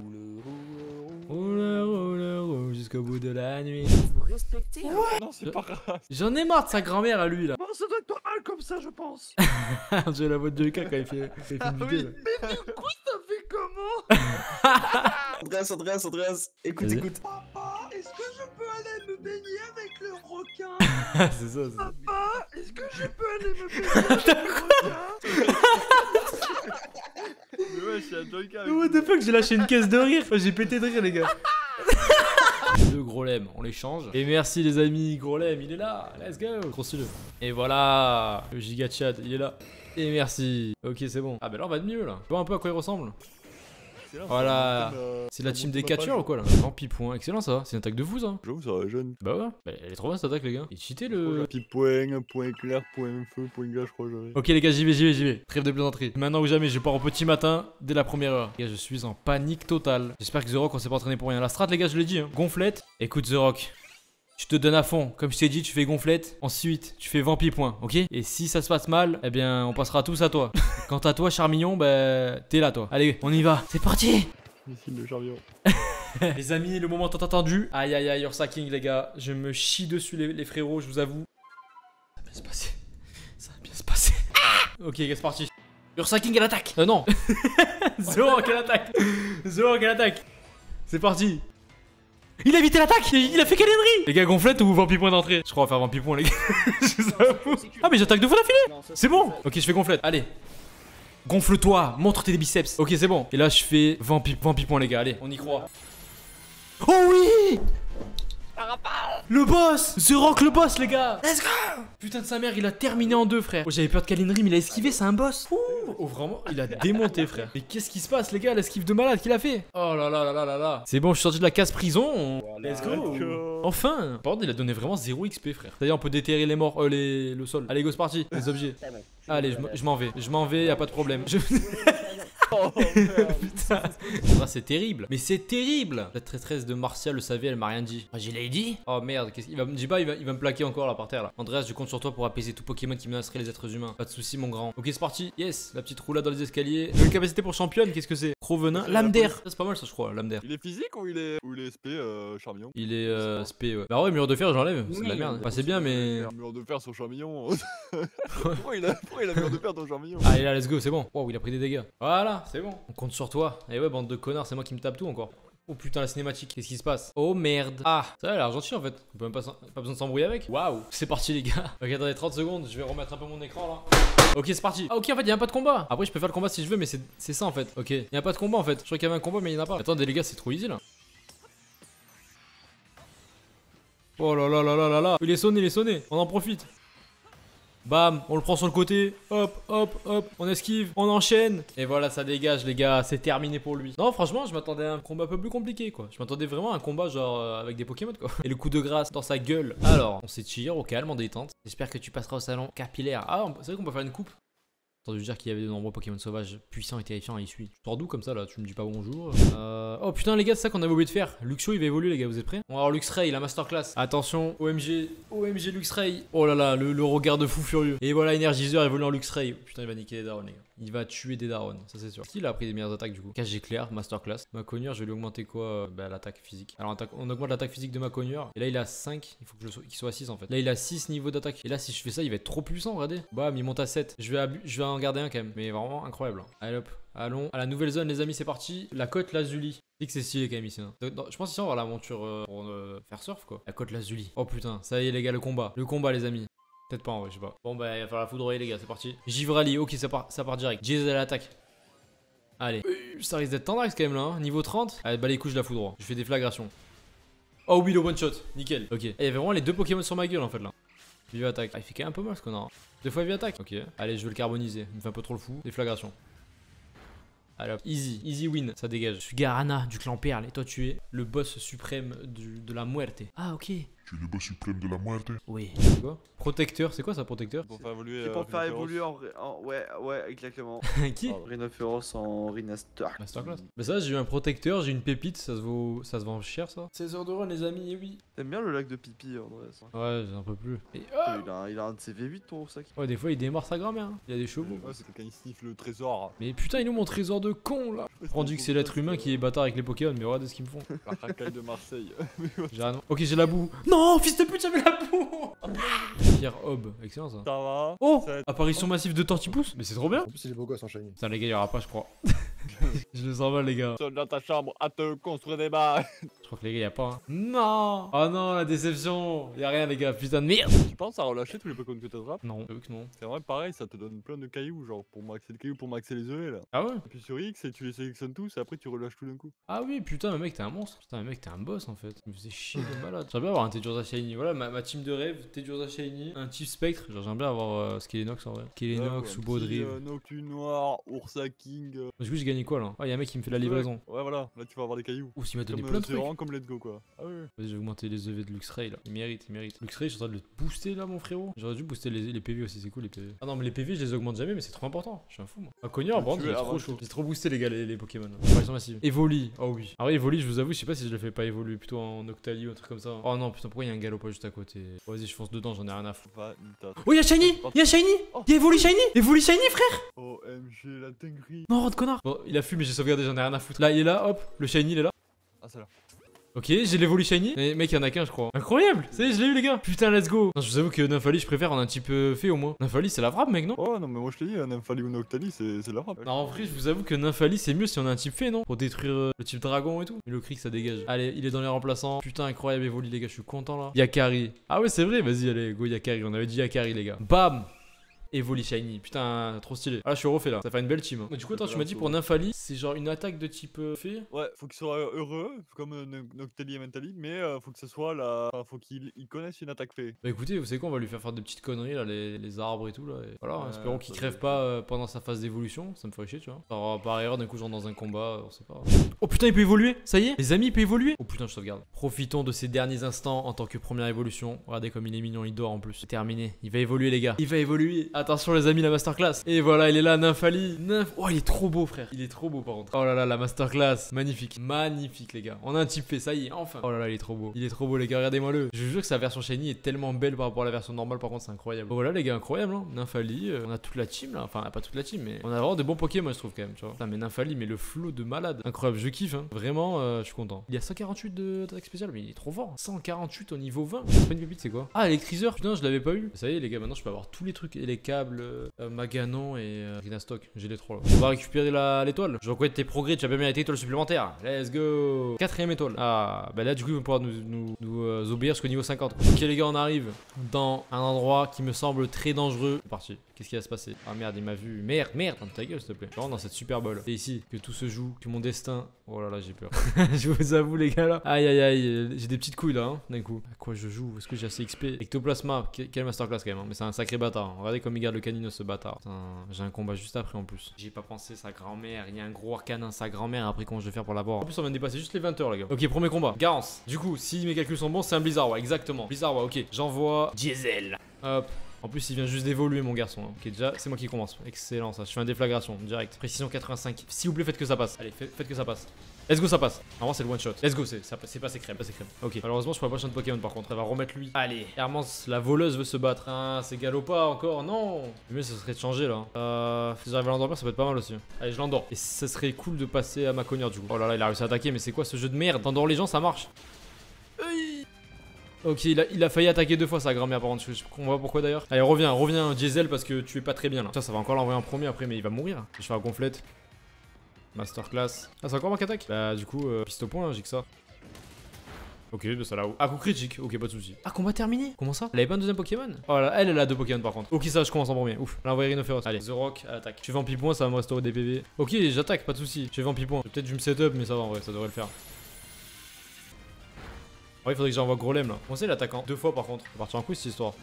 Roule jusqu'au bout de la nuit. Vous respectez hein. Non c'est pas grave. J'en ai marre de sa grand-mère à lui là. Bon, ça doit être pas mal comme ça, je pense. J'ai la voix de Joker quand il fait une vidéo là. Mais du coup, ça fait comment? Andreas, écoute. Papa, est-ce que je peux aller me baigner avec le requin? C'est ça. Papa, est-ce que je peux aller me péter? Mais ouais, je suis un Joyka. What the fuck, j'ai lâché une caisse de rire. J'ai pété de rire, les gars. Le gros lemme, on l'échange. Et merci les amis, gros lemme, il est là. Let's go. Grosse-le. Et voilà, le giga chat, il est là. Et merci. Ok, c'est bon. Ah bah là on va de mieux là. Tu vois un peu à quoi il ressemble? Voilà. C'est la team des catcheurs ou quoi là? Vampi-point, excellent ça. C'est une attaque de fou ça. J'avoue, ça va jeune. Bah ouais. Bah, elle est trop bien cette attaque les gars. Il cheaté le... Petit point, point éclair, point feu, point gars, je crois. Ok les gars, j'y vais. Trêve de plaisanterie. Maintenant ou jamais, je pars au petit matin dès la première heure. Les gars, je suis en panique totale. J'espère que The Rock on s'est pas entraîné pour rien. La strat les gars, je l'ai dit. Hein. Gonflette. Écoute The Rock. Je te donne à fond, comme je t'ai dit, tu fais gonflette, ensuite tu fais vampi-point, ok? Et si ça se passe mal, eh bien on passera tous à toi. Quant à toi, Charmillon, bah t'es là toi. Allez, on y va, c'est parti! Missile de chariot. Les amis, le moment tant attendu. Aïe aïe aïe, Ursa King les gars, je me chie dessus les frérots, je vous avoue. Ça va bien se passer. Ça va bien se passer. Ok, c'est parti. Ursa King à l'attaque! Non! The Rock à l'attaque! The Rock à l'attaque! C'est parti! Il a évité l'attaque! Il a fait quelle ânerie! Les gars, gonflette ou vampi-point d'entrée? Je crois qu'on va faire vampi-point, les gars. Je vous avoue. Ah, mais j'attaque deux fois d'affilée! C'est bon! Ok, je fais gonflette. Allez. Gonfle-toi, montre tes biceps. Ok, c'est bon. Et là, je fais vampi-point, les gars. Allez, on y croit. Oh oui! Le boss! The Rock, le boss, les gars! Let's go! Putain de sa mère, il a terminé en deux, frère. Oh, j'avais peur de Kalinri, mais il a esquivé, c'est un boss. Oh, vraiment, il a démonté, frère. Mais qu'est-ce qui se passe, les gars? L'esquive de malade qu'il a fait. Oh là là là là là là. C'est bon, je suis sorti de la case prison. Let's go! Enfin! Par contre, il a donné vraiment 0 XP, frère. C'est-à-dire, on peut déterrer les morts, le sol. Allez, go, c'est parti. Les objets. Allez, je m'en vais. Je m'en vais, y a pas de problème. Oh, merde. Putain, ah, c'est terrible. Mais c'est terrible. La traîtresse de Marcia le savait, elle m'a rien dit. Ah, je l'ai dit. Oh merde, qu'est-ce qu'il va me dire? Pas, il va me plaquer encore là par terre là. Andreas, je compte sur toi pour apaiser tout Pokémon qui menacerait les êtres humains. Pas de soucis, mon grand. Ok, c'est parti. Yes, la petite roulade dans les escaliers. Nouvelle capacité pour championne, qu'est-ce que c'est? Crovenin, lame d'air. Ça, c'est pas mal ça, je crois, lame d'air. Il est physique ou il est SP, Charmillon? Il est SP, ouais. Bah ouais, mur de fer, j'enlève. C'est de la merde. Bah, c'est bien, mais. Mur de fer sur Charmillon. Pourquoi il a mur de fer dans Charmillon? Allez là, let's go, c'est bon. Wow, il a pris des dégâts. Voilà, c'est bon. On compte sur toi. Et ouais, bande de connards, c'est moi qui me tape tout encore. Oh putain, la cinématique, qu'est-ce qui se passe? Oh merde. Ah, ça a l'air gentil en fait. On peut même pas besoin de s'embrouiller avec. Waouh, c'est parti les gars. Ok, attendez 30 secondes, je vais remettre un peu mon écran là. Ok, c'est parti. Ah, ok, en fait, y'a pas de combat. Après, je peux faire le combat si je veux, mais c'est ça en fait. Ok, y'a pas de combat en fait. Je crois qu'il y avait un combat, mais il y en a pas. Attendez les gars, c'est trop easy là. Oh là là là là là là. Il est sonné, on en profite. Bam, on le prend sur le côté, hop, hop, hop, on esquive, on enchaîne. Et voilà, ça dégage les gars, c'est terminé pour lui. Non, franchement, je m'attendais à un combat un peu plus compliqué quoi. Je m'attendais vraiment à un combat genre avec des Pokémon quoi. Et le coup de grâce dans sa gueule. Alors, on s'étire au calme, en détente. J'espère que tu passeras au salon capillaire. Ah, c'est vrai qu'on peut faire une coupe. J'ai entendu dire qu'il y avait de nombreux Pokémon sauvages puissants et terrifiants à y suivre. Tu sors d'où comme ça là? Tu me dis pas bonjour. Oh putain les gars, c'est ça qu'on avait oublié de faire. Luxio il va évoluer les gars, vous êtes prêts? On va avoir Luxray, la masterclass. Attention, OMG Luxray. Oh là là, le regard de fou furieux. Et voilà, énergiseur évolue en Luxray. Putain, il va niquer les darons les gars. Il va tuer des darons, ça c'est sûr. Qui il a pris des meilleures attaques du coup? Cage éclair, masterclass. Macognure, je vais lui augmenter quoi? Bah l'attaque physique. Alors on augmente l'attaque physique de Macognure. Et là il a 5, il faut qu'il soit à 6 en fait. Là il a 6 niveaux d'attaque. Et là si je fais ça, il va être trop puissant, regardez. Bam, il monte à 7. Je vais en garder un quand même. Mais vraiment incroyable. Allez hop, allons à la nouvelle zone les amis, c'est parti. La côte Lazuli. C'est que c'est stylé quand même ici. Hein. Je pense ici on va avoir la monture pour faire surf quoi. La côte Lazuli. Oh putain, ça y est les gars, le combat. Le combat les amis. Peut-être pas en vrai, je sais pas. Bon bah il va falloir la foudroyer les gars, c'est parti. Givrali, ok ça part direct. Jizz à l'attaque. Allez. Ça risque d'être tendax quand même là, hein. Niveau 30. Allez, bah les coups je la foudroie. Je fais déflagration. Oh oui, le one shot, nickel. Ok. Et il y avait vraiment les deux Pokémon sur ma gueule en fait là. Vive attaque. Ah, il fait quand même un peu mal ce qu'on a. 2 fois vive attaque. Ok. Allez, je vais le carboniser. Il me fait un peu trop le fou. Déflagration. Allez hop. Easy win. Ça dégage. Je suis Garana du clan Perle. Et toi, tu es le boss suprême de la muerte. Ah, ok. Tu es le boss suprême de la muerte. Oui. C'est quoi? Protecteur, c'est quoi ça, protecteur? Pour faire évoluer. C'est pour faire évoluer ouais, exactement. Qui? Rhinophéros en Rhinastar. Masterclass. Bah ça, j'ai eu un protecteur, j'ai une pépite, ça se vend cher ça. 16 heures de run les amis, et oui. T'aimes bien le lac de pipi, Andrés? Ouais, j'en peux plus. Et, Il a un de ses V8 ton sac. ouais, des fois il démarre sa grand-mère, hein. Il y a des chevaux. Ouais, c'est quelqu'un qui sniffe le trésor. Mais putain, il nous mon trésor de con là. Rendu que c'est l'être humain qui est bâtard avec les Pokémon, mais regardez ce qu'ils me font. La racaille de Marseille. J'ai rien. Ok, j'ai la boue. Non, fils de pute, j'avais la boue. Pierre Hob, excellent ça. Ça va? Oh, apparition massive de Tortipousse. Mais c'est trop bien. En plus, il est beau gosse en shiny. Putain, les gars, il y aura pas, je crois. Je le sens mal, les gars. Sonne dans ta chambre à te construire des barres. Je crois que les gars y a pas. Hein. Non. Oh non, la déception. Y a rien les gars, putain de merde. Tu penses à relâcher tous les Pokémon que t'attrapes? Non, eux que non. C'est vrai pareil, ça te donne plein de cailloux, genre pour maxer le caillou, pour maxer les EV là. Ah ouais? Et puis sur X, et tu les sélectionnes tous et après tu relâches tout d'un coup. Ah oui, putain, mais mec, t'es un monstre. Putain, mais mec, t'es un boss en fait. Il me faisait chier de malade. J'aimerais bien avoir un Tedurza Shiny. Voilà, ma team de rêve, Tedurza Shiny, un Chief Spectre. Genre, j'aimerais bien avoir Skelenox en vrai. Skelenox ou Baudrive. Noctu Noir, Ursa King. Du coup, j'ai gagné quoi là? Ah, y'a un mec qui me fait la livraison. Ouais, voilà, là tu vas avoir des cailloux. Ouh, s'il m'a donné Comme, plein de c'est trucs. vraiment comme Let's Go quoi. Ah ouais. Vas-y, j'ai augmenté les EV de Luxray là. Il mérite, il mérite. Luxray, je suis en train de le booster là, mon frérot. J'aurais dû booster les PV aussi, c'est cool les PV. Ah non, mais les PV, je les augmente jamais, mais c'est trop important. Je suis un fou moi. Un cogneur, par contre, il est trop chaud. J'ai trop boosté les gars, les Pokémon. Apparition massive. Evoli, oh oui. Ah oui, Evoli, je vous avoue, je sais pas si je le fais pas évoluer plutôt en Octali ou un truc comme ça. Oh non, putain, pourquoi il y a un galop pas juste à côté? Vas-y, je fonce dedans, j'en ai rien à foutre. Oh, y'a Shiny! Y'a Shiny! Y'a Evoli Shiny! Evoli Shiny, frère! OMG, la dinguerie. Non, de connard! Bon, il a fui, mais j'ai sauvegardé, j'en ai rien à foutre. Là, il est là, hop, le Shiny, il est là. Ah, c'est là. Ok, j'ai l'évolu shiny. Mais mec, il y en a qu'un, je crois. Incroyable! Ça y est, je l'ai eu, les gars. Putain, let's go. Non, je vous avoue que Nymphali, je préfère en un type fait au moins. Nymphali, c'est la frappe, mec, non? Oh non, mais moi je te dis, un Nymphali ou Noctali, c'est la frappe. Non, en vrai, je vous avoue que Nymphali, c'est mieux si on a un type fait, non? Pour détruire le type dragon et tout. Mais le Crick, ça dégage. Allez, il est dans les remplaçants. Putain, incroyable, Evoli, les gars, je suis content là. Yakari. Ah ouais, c'est vrai, vas-y, allez, go Yakari. On avait dit Yakari, les gars. Bam! Evoli Shiny, putain, trop stylé. Ah, je suis refait là, ça fait une belle team. Hein. Du coup, attends, tu m'as dit pour Nymphali, c'est genre une attaque de type fée? Ouais, faut qu'il soit heureux, comme Noctali et Mentali, mais faut que ce soit la. Enfin, faut qu'il connaisse une attaque fée. Bah écoutez, vous savez quoi, on va lui faire des petites conneries là, les arbres et tout là. Et voilà, espérons qu'il ça crève va. pas pendant sa phase d'évolution, ça me ferait chier, tu vois. Alors, par ailleurs, d'un coup, genre dans un combat, on sait pas. Oh putain, il peut évoluer, ça y est, les amis, il peut évoluer. Oh putain, je sauvegarde. Profitons de ces derniers instants en tant que première évolution. Regardez comme il est mignon, il dort en plus. C'est terminé, il va évoluer, les gars. Il va évoluer. Attention, les amis, la masterclass. Et voilà, il est là, Nymphali. Oh, il est trop beau, frère. Il est trop beau, par contre. Oh là là, la masterclass. Magnifique. Magnifique, les gars. On a un type fait, ça y est, enfin. Oh là là, il est trop beau. Il est trop beau, les gars. Regardez-moi le. Je vous jure que sa version shiny est tellement belle par rapport à la version normale, par contre, c'est incroyable. Oh, voilà, les gars, incroyable, hein. Nymphali, on a toute la team là. Enfin, pas toute la team, mais on a vraiment de bons Pokémon, je trouve, quand même, tu vois. Putain, mais Nymphali, mais le flow de malade. Incroyable, je kiffe, hein. Vraiment, je suis content. Il y a 148 d'attaque spéciale, mais il est trop fort. 148 au niveau 20. C'est pas une pépite, c'est quoi? Ah, l'électriseur. Putain, je l'avais pas eu. Ça y est, les gars, maintenant je peux avoir tous les trucs. Et les câbles, Maganon et Rhinastock. J'ai les trois là. On va récupérer l'étoile. Je reconnais tes progrès, tu as bien mérité étoile supplémentaire. Let's go. 4ème étoile. Ah, bah là, du coup, ils vont pouvoir nous obéir jusqu'au niveau 50. Ok, les gars, on arrive dans un endroit qui me semble très dangereux. C'est parti. Qu'est-ce qui va se passer? Ah merde, il m'a vu. Merde, ferme ta gueule, s'il te plaît. Je rentre dans cette super bowl. C'est ici que tout se joue, que mon destin. Oh là là, j'ai peur. Je vous avoue, les gars, là. Aïe aïe aïe, j'ai des petites couilles là, hein, d'un coup. À quoi je joue? Est-ce que j'ai assez XP? Ectoplasma, quelle masterclass quand même, hein. Mais c'est un sacré bâtard. Regardez comme il garde le canino, ce bâtard. Putain, j'ai un combat juste après en plus. J'ai pas pensé, sa grand-mère. Il y a un gros arcanin, sa grand-mère. Après, comment je vais faire pour l'avoir? En plus, on vient de dépasser juste les 20 heures, les gars. Ok, premier combat. Garance. Du coup, si mes calculs sont bons, c'est un Blizzard, ouais, exactement. Blizzard, ouais, ok. J'envoie Diesel. Hop. En plus, il vient juste d'évoluer, mon garçon. Hein. Ok, déjà, c'est moi qui commence. Excellent, ça. Je fais un déflagration, direct. Précision 85. S'il vous plaît, faites que ça passe. Allez, faites que ça passe. Let's go, ça passe. Normalement, c'est le one shot. Let's go, c'est passé crème, passé crème. Ok, malheureusement, je pourrais pas changer de Pokémon par contre. Elle va remettre lui. Allez, Hermance, la voleuse veut se battre. Ah, c'est Galopa encore. Non. Le mieux, ce serait de changer là. Si j'arrive à l'endormir, ça peut être pas mal aussi. Allez, je l'endors. Et ça serait cool de passer à ma cogneur du coup. Oh là là, il a réussi à attaquer, mais c'est quoi ce jeu de merde? T'endors les gens, ça marche. Ok, il a failli attaquer 2 fois sa grand-mère par contre, je comprends pas pourquoi d'ailleurs. Allez, reviens Diesel parce que tu es pas très bien là. Ça va encore l'envoyer en premier après, mais il va mourir. Je fais la gonflette. Masterclass. Ah, c'est encore moi qui attaque? Bah, du coup, piste au point, j'ai que ça. Ok, bah ça là-haut. Ah, coup critique, ok, pas de soucis. Ah, combat terminé? Comment ça? Elle avait pas un deuxième Pokémon? Oh là, elle a 2 Pokémon par contre. Ok, ça, je commence en premier. Ouf, elle a envoyé Rhinophéros. Allez, The Rock à l'attaque. Je fais Vampi point, ça va me restaurer des PV. Ok, j'attaque, pas de soucis. Je fais Vampi point. Peut-être je me set up, mais ça va en vrai, ça devrait le faire. Ouais, il faudrait que j'envoie Grolem là. On sait l'attaquant 2 fois par contre. On va partir en couille cette histoire.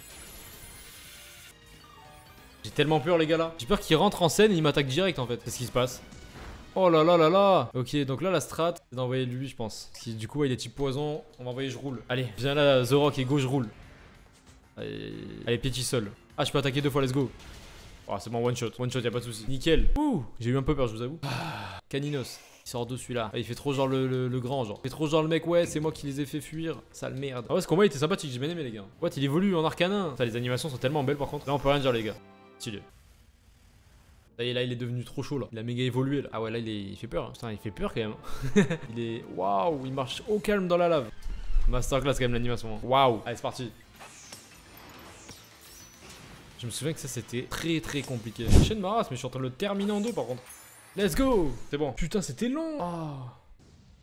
J'ai tellement peur les gars là. J'ai peur qu'il rentre en scène et il m'attaque direct en fait. Qu'est-ce qui se passe? Oh là là là là. Ok, donc là la strat c'est d'envoyer lui je pense. Parce que du coup il est type poison. On va envoyer je roule. Allez, viens là The Rock et go je roule. Allez Pieti seul. Ah je peux attaquer 2 fois, let's go. Oh c'est bon one shot, y'a pas de soucis. Nickel. Ouh, j'ai eu un peu peur je vous avoue. Caninos. Il sort de celui-là. Ah, il fait trop genre le grand genre. Il fait trop genre le mec, ouais, c'est moi qui les ai fait fuir. Sale merde. Ah ouais, ce combat il était sympathique, j'ai bien aimé les gars. What, il évolue en arcanin. Ça, les animations sont tellement belles par contre. Là, on peut rien dire les gars. Stylé. Ça y est, là, il est devenu trop chaud là. Il a méga évolué là. Ah ouais, là, il fait peur. Putain, il fait peur quand même. Il est. Waouh, il marche au calme dans la lave. Masterclass quand même l'animation. Waouh. Allez, c'est parti. Je me souviens que ça c'était très compliqué. Chaîne ma race, mais je suis en train de le terminer en 2 par contre. Let's go. C'est bon. Putain, c'était long. Oh.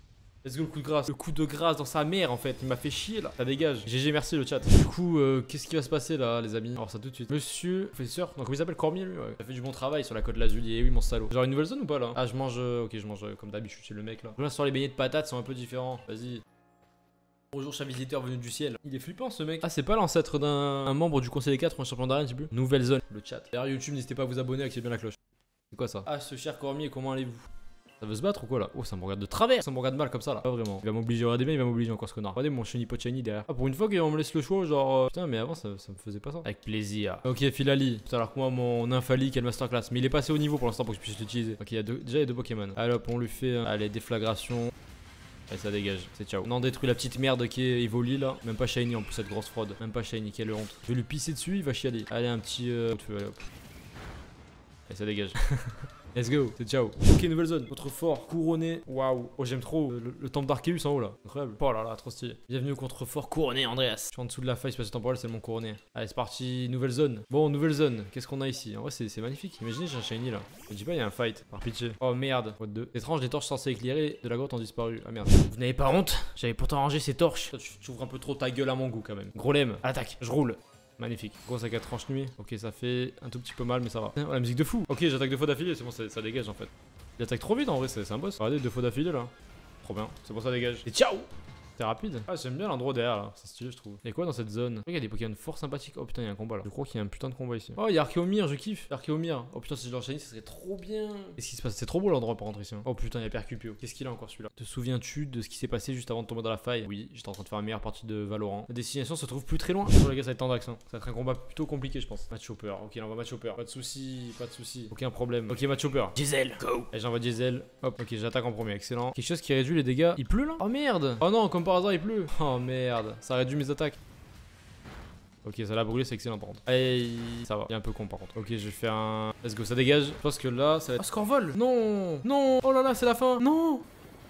Let's go le coup de grâce. Le coup de grâce dans sa mère en fait. Il m'a fait chier là. Ça dégage. GG, merci le chat. Du coup, qu'est-ce qui va se passer là, les amis? Alors ça tout de suite. Monsieur professeur. Donc comment il s'appelle? Cormier lui, ouais. Il a fait du bon travail sur la côte l'Azur. Et oui, mon salaud. Genre une nouvelle zone ou pas là? Ah, je mange. Ok, je mange comme d'habitude chez le mec là. Là, sur les beignets de patates sont un peu différents. Vas-y. Bonjour cher visiteur venu du ciel. Il est flippant ce mec. Ah c'est pas l'ancêtre d'un membre du conseil des 4 ou un champion d'arène, je sais plus. Nouvelle zone, le chat. D'ailleurs YouTube, n'hésitez pas à vous abonner, activez bien la cloche. C'est quoi ça? Ah ce cher Cormier, comment allez-vous? Ça veut se battre ou quoi là? Oh ça me regarde de travers. Ça me regarde mal comme ça là. Pas vraiment. Il va m'obliger, regardez bien, il va m'obliger encore ce connard. Regardez mon chenille pot shiny derrière. Ah pour une fois qu'on me laisse le choix genre putain mais avant ça me faisait pas ça. Avec plaisir. Ok Filali. Putain alors que moi mon Infali quel masterclass. Mais il est passé au niveau pour l'instant pour que je puisse l'utiliser. Ok déjà il y a deux Pokémon. Allez hop on lui fait allez déflagration. Allez ça dégage, c'est ciao. On détruit la petite merde qui est Evoli là. Même pas shiny en plus cette grosse fraude. Même pas shiny, quelle honte. Je vais lui pisser dessus, il va chialer. Allez un petit feu, allez hop. Allez ça dégage. Let's go, c'est ciao. Ok, nouvelle zone. Contre fort couronné. Waouh. Oh, j'aime trop le temple d'Arceus en haut là. Incroyable. Oh là là, trop stylé. Bienvenue au contrefort couronné, Andreas. Je suis en dessous de la faille spatio temporelle, c'est mon couronné. Allez, c'est parti. Nouvelle zone. Bon, nouvelle zone. Qu'est-ce qu'on a ici? En vrai, c'est magnifique. Imaginez, j'ai un shiny là. Je dis pas, il y a un fight. Par pitié. Oh merde. What the. Étrange, les torches censées éclairer de la grotte ont disparu. Ah merde. Vous n'avez pas honte? J'avais pourtant rangé ces torches. Toi, tu ouvres un peu trop ta gueule à mon goût quand même. Gros lemme. À l'attaque. Je roule. Magnifique. Gros sac à tranche nuit. Ok, ça fait un tout petit peu mal, mais ça va. Oh, la musique de fou. Ok, j'attaque 2 fois d'affilée. C'est bon, ça dégage en fait. Il attaque trop vite en vrai, c'est un boss. Regardez, 2 fois d'affilée là. Trop bien. C'est pour ça dégage. Et ciao! C'est rapide. Ah, j'aime bien l'endroit derrière là. C'est stylé, je trouve. Il y a quoi dans cette zone? Il y a des Pokémon fort sympathiques. Oh putain, il y a un combat là. Je crois qu'il y a un putain de combat ici. Oh, il y a Archéomir, je kiffe. Archéomir. Oh putain, si je l'enchaîne, ça serait trop bien. Qu'est-ce qui se passe? C'est trop beau l'endroit pour rentrer ici. Oh putain, il y a Percupio. Qu'est-ce qu'il a encore celui-là? Te souviens-tu de ce qui s'est passé juste avant de tomber dans la faille? Oui, j'étais en train de faire la meilleure partie de Valorant. La destination se trouve plus très loin. Sur les gars, ça va être Tendax. Hein. Ça va être un combat plutôt compliqué, je pense. Match Chopper. Ok, là on va Match Chopper. Pas de soucis, pas de soucis. Aucun problème. Ok, Match Chopper. Diesel, go. Et j'envoie Diesel. Hop, ok, j'attaque en premier. Excellent. Quelque chose qui réduit les dégâts. Il pleut là? Oh merde. Oh non, comme par hasard, il pleut. Oh merde, ça réduit mes attaques. Ok, ça l'a brûlé, c'est excellent par contre. Allez, ça va. Il est un peu con par contre. Ok, je vais faire un. Let's go, ça dégage. Je pense que là, ça va être. Oh, Scorvol. Non, non. Oh là là, c'est la fin. Non.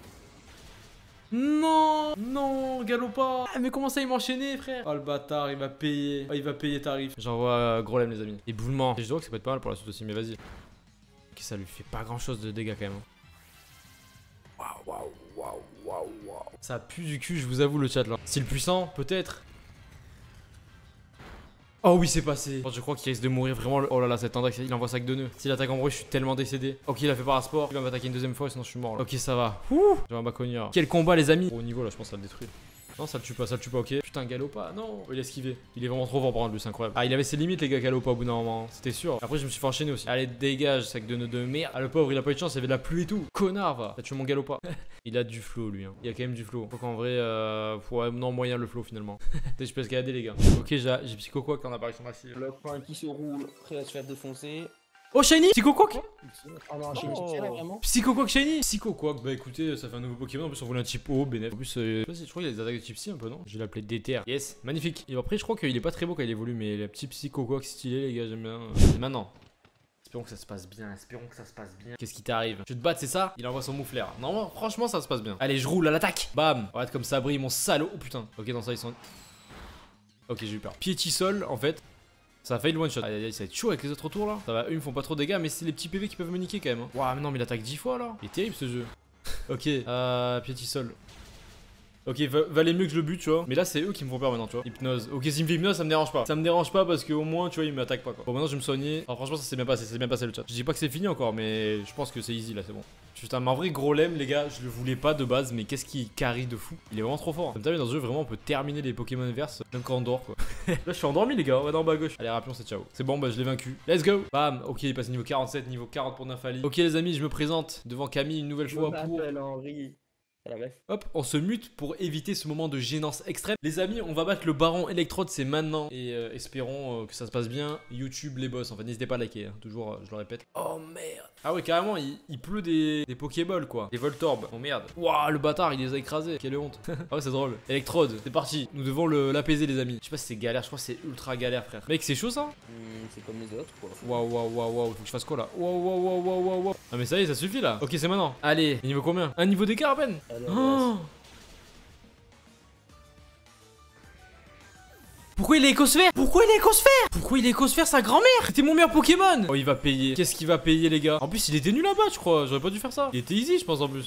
Non, non, Galopa. Ah, mais comment ça, il m'enchaînait, frère? Oh le bâtard, il va payer. Oh, il va payer tarif. J'envoie gros lemme, les amis. Éboulement. Et je dois que ça peut être pas mal pour la suite aussi, mais vas-y. Ok, ça lui fait pas grand chose de dégâts quand même. Waouh, waouh, waouh, waouh, waouh. Ça pue du cul, je vous avoue, le chat là. Style puissant, peut-être. Oh oui, c'est passé. Je crois qu'il risque de mourir vraiment. Oh là là, cet Tendax, il envoie sac de nœuds. S'il attaque en bruit, je suis tellement décédé. Ok, il a fait parasport. Il va m'attaquer une deuxième fois, sinon je suis mort là. Ok, ça va. Ouh, j'ai un baconnière. Quel combat, les amis. Au niveau là, je pense que ça le détruit. Non, ça le tue pas, ok. Putain, Galopa, non. Oh, il a esquivé. Il est vraiment trop fort pour un lui, c'est incroyable. Ah, il avait ses limites, les gars, Galopa, au bout d'un moment. C'était sûr. Après, je me suis fait enchaîner aussi. Allez, dégage, sac de nœuds de merde. Ah, le pauvre, il a pas eu de chance, il y avait de la pluie et tout. Connard, va. T'as tué mon Galopa. Il a du flow, lui. Hein. Il y a quand même du flow. Faut qu'en vrai, ouais, non, moyen le flow finalement. Je peux escalader, les gars. Ok, j'ai Psycho Quack en apparition massive. Le point qui se roule, prêt à se faire défoncer. Oh, Shiny! Psycho Quack! Ah non, Shiny, c'est là vraiment. Psycho Quack Shiny! Psycho Quack, bah écoutez, ça fait un nouveau Pokémon. En plus, on voulait un type O, bénéf. En plus, je crois qu'il y a des attaques de type C un peu, non? Je vais l'appeler Déter. Yes, magnifique. Et après, je crois qu'il est pas très beau quand il évolue, mais le petit Psycho Quack stylé, les gars, j'aime bien. C'est maintenant. Espérons que ça se passe bien, espérons que ça se passe bien. Qu'est-ce qui t'arrive? Tu te battes, c'est ça? Il envoie son mouflaire. Non, franchement, ça se passe bien. Allez, je roule à l'attaque. Bam. Arrête comme ça brille, mon salaud. Oh putain. Ok, dans ça, ils sont. Ok, j'ai eu peur. Piétisol, en fait. Ça a failli le one shot. Aïe aïe aïe, ça va être chaud avec les autres tours là. Ça va, eux ils me font pas trop de dégâts, mais c'est les petits PV qui peuvent me niquer quand même. Waouh, mais non, mais il attaque 10 fois là. Il est terrible ce jeu. Ok, Piétisol. Ok, valait mieux que je le bute, tu vois. Mais là, c'est eux qui me font peur maintenant, tu vois. Hypnose. Ok, s'il me fait hypnose, ça me dérange pas. Ça me dérange pas parce qu'au moins, tu vois, il m'attaque pas quoi. Bon, maintenant, je vais me soigner. Alors, franchement, ça s'est bien passé le chat. Je dis pas que c'est fini encore, mais je pense que c'est easy là, c'est bon. Putain, mais en vrai, gros lemme, les gars, je le voulais pas de base, mais qu'est-ce qui carry de fou. Il est vraiment trop fort. Comme t'as vu, dans ce jeu, vraiment, on peut terminer les Pokémon verse même quand on dort, quoi. Là, je suis endormi, les gars. On va dans le bas à gauche. Allez, rappelons, c'est ciao. C'est bon, bah, je l'ai vaincu. Let's go. Bam. Ok, il passe niveau 47, niveau 40 pour Nymphali. Ok, les amis, je me présente devant Camille une nouvelle fois pour. Henri. Hop, on se mute pour éviter ce moment de gênance extrême. Les amis, on va battre le baron Electrode, c'est maintenant. Et espérons que ça se passe bien. YouTube, les boss. En fait, n'hésitez pas à liker. Hein. Toujours, je le répète. Oh merde. Ah ouais, carrément, il pleut des Pokéballs, quoi. Des Voltorbes. Oh merde. Waouh, le bâtard, il les a écrasés. Quelle honte. Ah ouais, c'est drôle. Electrode, c'est parti. Nous devons l'apaiser, les amis. Je sais pas si c'est galère. Je crois que c'est ultra galère, frère. Mec, c'est chaud ça. C'est comme les autres, quoi. Waouh, waouh, waouh, waouh. Faut que je fasse quoi là? Waouh, waouh, waouh, waouh, waouh, waouh. Ah, mais ça y est, ça suffit là. Ok, c'est maintenant. Allez, niveau combien? Un niveau d'écart à peine. Oh. Pourquoi il est écosphère? Pourquoi il est écosphère? Pourquoi il est écosphère, sa grand-mère? C'était mon meilleur Pokémon. Oh, il va payer. Qu'est-ce qu'il va payer, les gars? En plus, il était nul là-bas, je crois. J'aurais pas dû faire ça. Il était easy, je pense, en plus.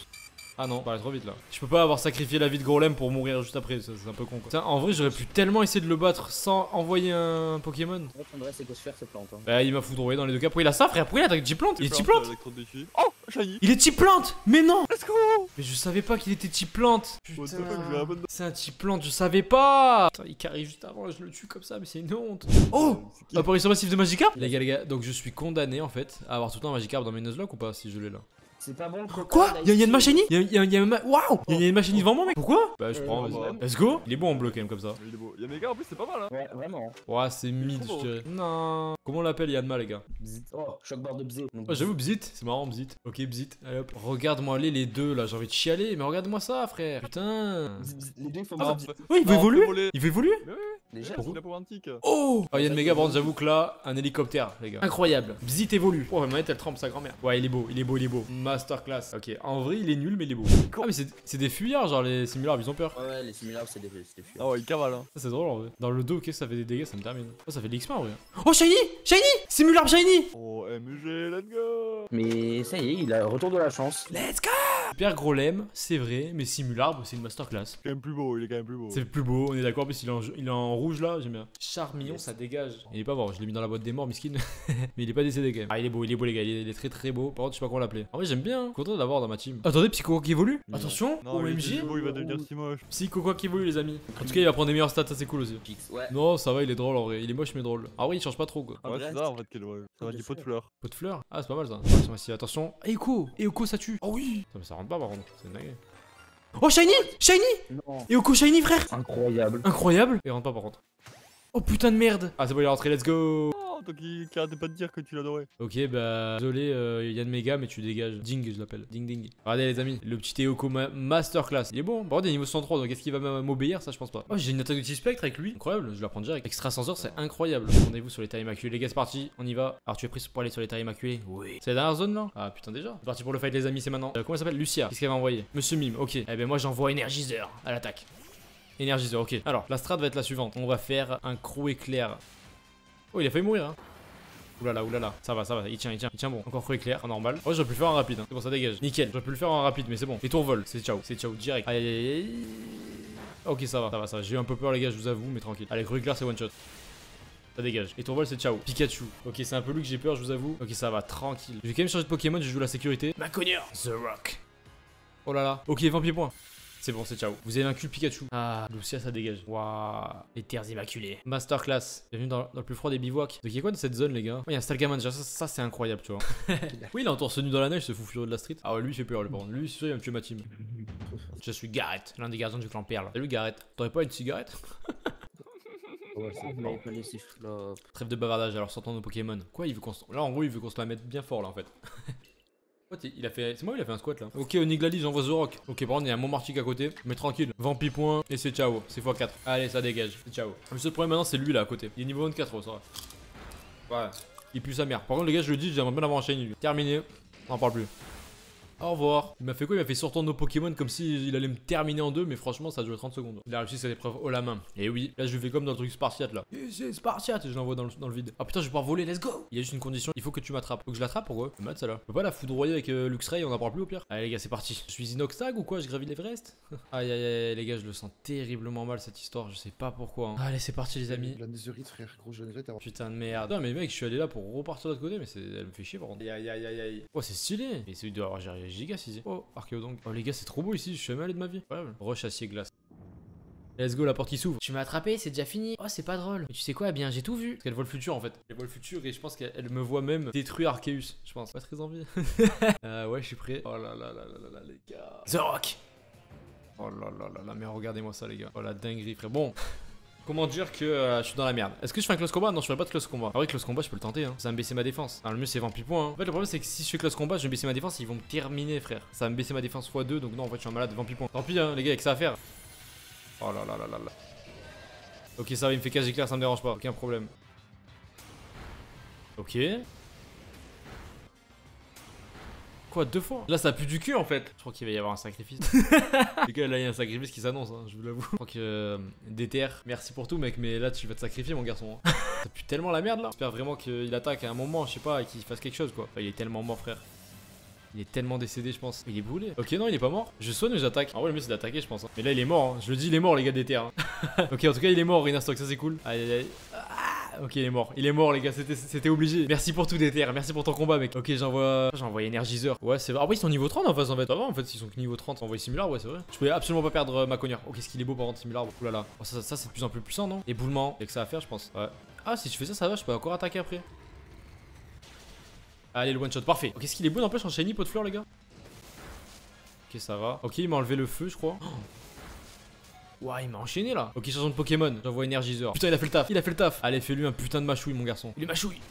Ah non, pas aller trop vite là. Je peux pas avoir sacrifié la vie de Golem pour mourir juste après, c'est un peu con quoi. Putain, en vrai, j'aurais pu tellement essayer de le battre sans envoyer un Pokémon. Ouais, André, c'est Gosfer, cette plante. Hein. Bah, il m'a foudroyé dans les deux cas. Pourquoi il a ça, frère? Pourquoi il attaque Type-Plante? Il est Type-Plante? Oh, shiny. Il est Type-Plante! Mais non! Let's go. Mais je savais pas qu'il était Type-Plante. What the fuck, je vais abandonner. C'est un Type-Plante, je savais pas! Putain, il carry juste avant, je le tue comme ça, mais c'est une honte. Oh! Apparition massive de Magikarp? Les gars, donc je suis condamné en fait à avoir tout le temps un Magikarp dans mes Nuzlocke ou pas si je l'ai là? C'est pas bon le coca. Quoi? là, Y'a ici. une Machini? Waouh! Y'a une Machini devant moi, mec! Pourquoi? Bah, je prends, Oh, vas-y. bah. Let's go! Il est bon en bloc quand même comme ça. Il est beau. Yaméga en plus, c'est pas mal, hein. Ouais, vraiment. Ouais, c'est mid, trop je beau. dirais. Non. Comment on l'appelle Yanma, les gars? Bzit. Oh, choc-barre de Bzé. Donc, Oh, j'avoue, Bzit, c'est marrant, Bzit. Ok, Bzit, allez hop. Regarde-moi les deux là, j'ai envie de chialer, mais regarde-moi ça, frère. Putain. Bzit, bzit. Les deux, il faut Ah, Bzit. Ouais, il veut Ah, on peut évoluer. voler. Il veut évoluer. Mais oui, Déjà. c'est la peau antique. Oh! Ah, Yann Mega, par contre, j'avoue que là, un hélicoptère, les gars. Incroyable. Bzit évolue. Oh, ma manette, elle trempe sa grand-mère. Ouais, il est beau, il est beau, il est beau. Masterclass. Ok, en vrai, il est nul, mais il est beau. Ah, mais c'est des fuyards, genre les simulars, ils ont peur. Ouais, les similars, c'est des fuites. Ah ouais, il cavale, hein. Ça, c'est drôle en vrai. Dans le dos, qu'est-ce que ça fait des dégâts, ça me termine. Oh, ça fait de l'XP en vrai. Oh, Shiny! Shiny! Simularbe Shiny! Oh, MG, let's go. Mais ça y est, il a retour de la chance. Let's go! Super gros lemme, c'est vrai, mais Simularbe, c'est une masterclass. Quand même plus beau, il est quand même plus beau. C'est le plus beau, on est d'accord, en plus il est en rouge là, j'aime bien. Charmillon, ça dégage. Il est pas mort, je l'ai mis dans la boîte des morts, miskin. Mais il est pas décédé quand même. Ah, il est beau les gars, il est très très beau. Par contre, je sais pas comment l'appeler. En vrai, j'aime bien, hein. Content de l'avoir dans ma team. Attendez, Psycho qui évolue. Attention, Non, lui, OMG. beau, il va devenir si moche. Psycho qui évolue, les amis. En tout cas, il va prendre des meilleurs stats, ça c'est cool aussi. Fixe. Ouais. Non, ça va, il est drôle en vrai. Il est moche, mais drôle. Ah, oui, il change pas trop quoi. Ouais, c'est ça en fait qu'elle voit. Ça va du pot de fleurs. Pot de fleurs. Ah, c'est pas mal ça. Attention, ici, attention. Eoko, ça tue. Oh oui. Ça, mais ça rentre pas par contre. C'est une dingue. Oh, Shiny! Shiny! Non. Eoko Shiny, frère! Incroyable. Incroyable. Il rentre pas par contre. Oh putain de merde. Ah, c'est bon, il est rentré, let's go. Oh, toi qui arrêtait pas de dire que tu l'adorais. Ok, bah désolé Yann Mega, mais tu dégages. Ding, je l'appelle. Ding ding. Regardez les amis, le petit Eoko Masterclass. Il est bon. Par contre, il est niveau 103, donc est-ce qu'il va m'obéir? Ça, je pense pas. Oh, j'ai une attaque de T-Spectre avec lui. Incroyable, je la prends direct. Extra sensor, c'est incroyable. Rendez-vous sur les terres immaculées. Les gars, c'est parti, on y va. Alors, tu es pris pour aller sur les terres immaculées? Oui. C'est la dernière zone là? Ah putain, déjà. C'est parti pour le fight, les amis, c'est maintenant. Comment elle s'appelle? Lucia. Qu'est-ce qu'elle va envoyer? Monsieur Mime, ok. Eh ben, moi, j'envoie Énergiseur à l'attaque. Énergiseur, ok. Alors, la strat va être la suivante. On va faire un croc éclair. Oh, il a failli mourir, hein. Oulala, ça va, il tient bon. Encore croc éclair, en normal. Oh, j'aurais pu le faire en rapide, hein. C'est bon, ça dégage. Nickel, j'aurais pu le faire en rapide, mais c'est bon. Et tourvol, c'est ciao direct. Aïe. Ok, ça va. J'ai eu un peu peur, les gars, je vous avoue, mais tranquille. Allez, croc éclair, c'est one shot. Ça dégage. Et tourvol, c'est ciao. Pikachu. Ok, c'est un peu lui que j'ai peur, je vous avoue. Ok, ça va, tranquille. Je vais quand même changer de Pokémon, je joue la sécurité. Maconieur, The Rock. Oh là là. Ok, 20 pieds points. C'est bon, c'est ciao. Vous avez vaincu le Pikachu. Ah, Lucia, ça dégage. Waouh. Les terres immaculées. Masterclass. Bienvenue dans le plus froid des bivouacs. Donc, il y a quoi de cette zone, les gars? Oh, il y a un Stalgamandja. Ça c'est incroyable, tu vois. Oui, il est en torse nu dans la neige, ce fou furieux de la street. Ah ouais, lui, il fait peur, le par contre. Lui, c'est sûr, il va me tuer ma team. Je suis Garrett, l'un des gardiens du clan Perle. Salut, Garrett. T'aurais pas une cigarette? Ouais, c'est bon. Pas laisser flop. Trêve de bavardage, alors sortons nos Pokémon. Quoi, il veut qu'on se... Là, en gros, il veut qu'on se la mette bien fort, là, en fait. Il a fait. C'est moi, il a fait un squat là. Ok, Oniglali, j'envoie The Rock. Ok, par contre, il y a un Monmartic à côté. Mais tranquille. Vampi point. Et c'est ciao. C'est x4. Allez, ça dégage. C'est ciao. Le seul problème maintenant, c'est lui là à côté. Il est niveau 24, oh, ça va. Ouais. Il pue sa mère. Par contre, les gars, je le dis, j'aimerais bien avoir un shiny lui. Terminé. On en parle plus. Au revoir. Il m'a fait quoi? Il m'a fait sortir nos Pokémon comme s'il allait me terminer en deux, mais franchement, ça a duré 30 secondes. Il a réussi cette épreuve haut la main. Et oui, là, je fais comme dans le truc Spartiate là. Et c'est Spartiate, je l'envoie dans le vide. Ah putain, je vais pouvoir voler, let's go! Il y a juste une condition, il faut que tu m'attrapes. Faut que je l'attrape, pourquoi? Mat ça là. Je peux pas la foudroyer avec Luxray, on en parle plus au pire. Allez, les gars, c'est parti. Je suis Inoxtag ou quoi? Je gravis l'Everest? Aïe, les gars, je le sens terriblement mal cette histoire, je sais pas pourquoi. Hein. Allez, c'est parti, les amis. La Netherite, frère, gros, je regrette. Putain de merde. Putain, mais mec, je suis allé là pour repartir de l'autre côté, mais elle me fait chier par contre. Aïe. Oh, c'est stylé. Et c'est de avoir giga ici. Oh, Archéodonc. Oh, les gars, c'est trop beau ici, je suis jamais allé de ma vie. Incroyable. Roche acier glace. Let's go, la porte qui s'ouvre. Tu m'as attrapé, c'est déjà fini. Oh, c'est pas drôle. Mais tu sais quoi, eh bien, j'ai tout vu. Parce qu'elle voit le futur en fait. Elle voit le futur et je pense qu'elle me voit même détruire Arceus. Je pense. Pas très envie. Ouais, je suis prêt. Oh là, les gars. The Rock. Oh là, mais regardez-moi ça, les gars. Oh la dinguerie, frère. Bon. Comment dire que je suis dans la merde? Est-ce que je fais un close combat? Non, je ferai pas de close combat. Ah oui, close combat, je peux le tenter, hein. Ça va me baisser ma défense. Alors, le mieux, c'est 20 points. Hein. En fait, le problème, c'est que si je fais close combat, je vais baisser ma défense, ils vont me terminer, frère. Ça va me baisser ma défense x2, donc non, en fait, je suis un malade de 20 points. Tant pis, hein, les gars, avec ça à faire. Oh là là. Ok, ça va, il me fait cage éclair, ça me dérange pas. Aucun problème. Ok. Quoi, 2 fois? Là, ça pue du cul en fait. Je crois qu'il va y avoir un sacrifice. Les gars, là, il y a un sacrifice qui s'annonce, hein, je vous l'avoue. Je crois que Déter, merci pour tout, mec, mais là, tu vas te sacrifier, mon garçon. Hein. Ça pue tellement la merde là. J'espère vraiment qu'il attaque à un moment, je sais pas, et qu'il fasse quelque chose quoi. Enfin, il est tellement mort, frère. Il est tellement décédé, je pense. Il est brûlé. Ok, non, il est pas mort. Je soigne ou j'attaque? En vrai, le mieux c'est d'attaquer, je pense. Hein. Mais là, il est mort. Hein. Je le dis, il est mort, les gars des terres. Hein. Ok, en tout cas, il est mort, Rinastock. Ça, c'est cool. Aïe, aïe, aïe. Ok, il est mort. Il est mort, les gars. C'était obligé. Merci pour tout, DTR. Merci pour ton combat, mec. Ok, j'envoie énergiseur. Ouais, c'est vrai. Ah, oui, ils sont niveau 30 en face, en fait. Ça va, en fait, ils sont que niveau 30. Envoyer Simular, ouais, c'est vrai. Je pouvais absolument pas perdre ma cogneur. Oh, qu'est-ce qu'il est beau, par contre, Simular. Oh là là. Oh, ça c'est de plus en plus puissant, non? Éboulement. Il y a que ça à faire, je pense. Ouais. Ah, si je fais ça, ça va. Je peux encore attaquer après. Allez, le one shot. Parfait. Oh, qu'est-ce qu'il est beau, n'empêche, en shiny, pot de fleurs, les gars. Ok, ça va. Ok, il m'a enlevé le feu, je crois. Ouah, il m'a enchaîné là. Ok, changeons de Pokémon. J'envoie énergiseur. Putain, il a fait le taf. Il a fait le taf. Allez, fais-lui un putain de machouille, mon garçon. Il est machouille.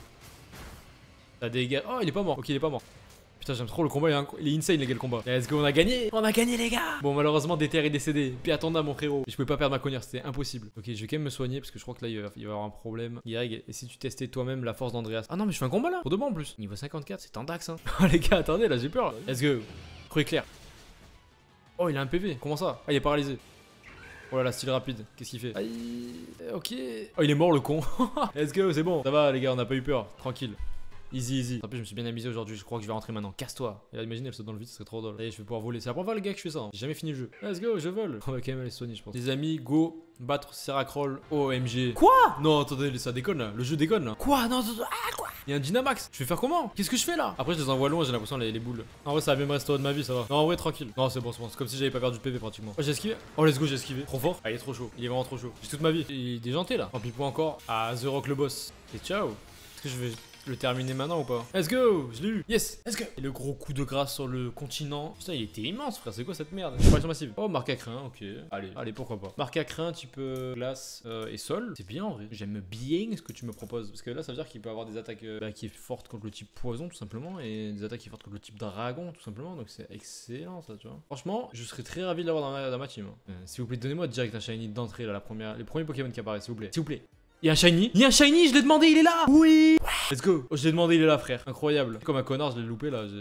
Ça dégage. Oh, il est pas mort. Ok, il est pas mort. Putain, j'aime trop le combat. Il est insane, les gars, le combat. Let's go, on a gagné. On a gagné, les gars. Bon, malheureusement, Déter est décédé. Puis attendez, mon frérot. Je pouvais pas perdre ma cogneur. C'était impossible. Ok, je vais quand même me soigner parce que je crois que là, il va y avoir un problème. Greg, et si tu testais toi-même la force d'Andreas? Ah non, mais je fais un combat là. Pour de bon en plus. Niveau 54, c'est en dax, hein. Oh, les gars, attendez, là, j'ai peur. Là. Let's go. Trop éclair. Oh, il a un PV. Comment ça? Ah, il est paralysé. Oh là là, style rapide, qu'est-ce qu'il fait? Aïe, ok. Oh, il est mort le con. Let's go, c'est bon. Ça va, les gars, on n'a pas eu peur. Tranquille. Easy, easy. En plus, je me suis bien amusé aujourd'hui. Je crois que je vais rentrer maintenant. Casse-toi. Et là, imagine, elle saute dans le vide, ce serait trop drôle. Allez, je vais pouvoir voler. C'est la première fois, les gars, que je fais ça. Hein. J'ai jamais fini le jeu. Let's go, je vole. On va quand même aller soigner, je pense. Les amis, go. Battre Seracroll. OMG. Quoi? Non, attendez, ça déconne là. Le jeu déconne là. Quoi? Non, ah, quoi? Il y a un Dynamax. Je vais faire comment? Qu'est-ce que je fais là? Après, je les envoie loin, j'ai l'impression, les boules. En vrai, ça va bien me rester de ma vie, ça va. Non, en vrai, tranquille. Non, c'est bon, c'est bon. C'est comme si j'avais pas perdu de PV pratiquement. Oh, j'ai esquivé. Oh, let's go, j'ai esquivé. Trop fort. Ah, il est trop chaud. Il est vraiment trop chaud. J'ai toute ma vie. Il est déjanté là. Tant pis pour encore. Ah, The Rock le boss. Et ciao. Est-ce que je vais le terminer maintenant ou pas? Let's go, je l'ai eu. Yes, let's go. Et le gros coup de grâce sur le continent. Putain, il était immense, frère. C'est quoi cette merde? Apparition massive. Oh, marque à crin, ok. Allez, pourquoi pas. Marque à crin, type glace et sol. C'est bien en vrai. J'aime bien ce que tu me proposes. Parce que là, ça veut dire qu'il peut avoir des attaques qui est fortes contre le type poison, tout simplement. Et des attaques qui est fortes contre le type dragon, tout simplement. Donc c'est excellent, ça, tu vois. Franchement, je serais très ravi de l'avoir dans ma team. S'il vous plaît, donnez-moi direct un shiny d'entrée, là, les premiers Pokémon qui apparaissent, s'il vous plaît. S'il vous plaît. Il y a un shiny. Il y a un shiny, je l'ai demandé, il est là. Oui. Let's go. Oh, je l'ai demandé, il est là, frère. Incroyable. Comme un connard, je l'ai loupé là.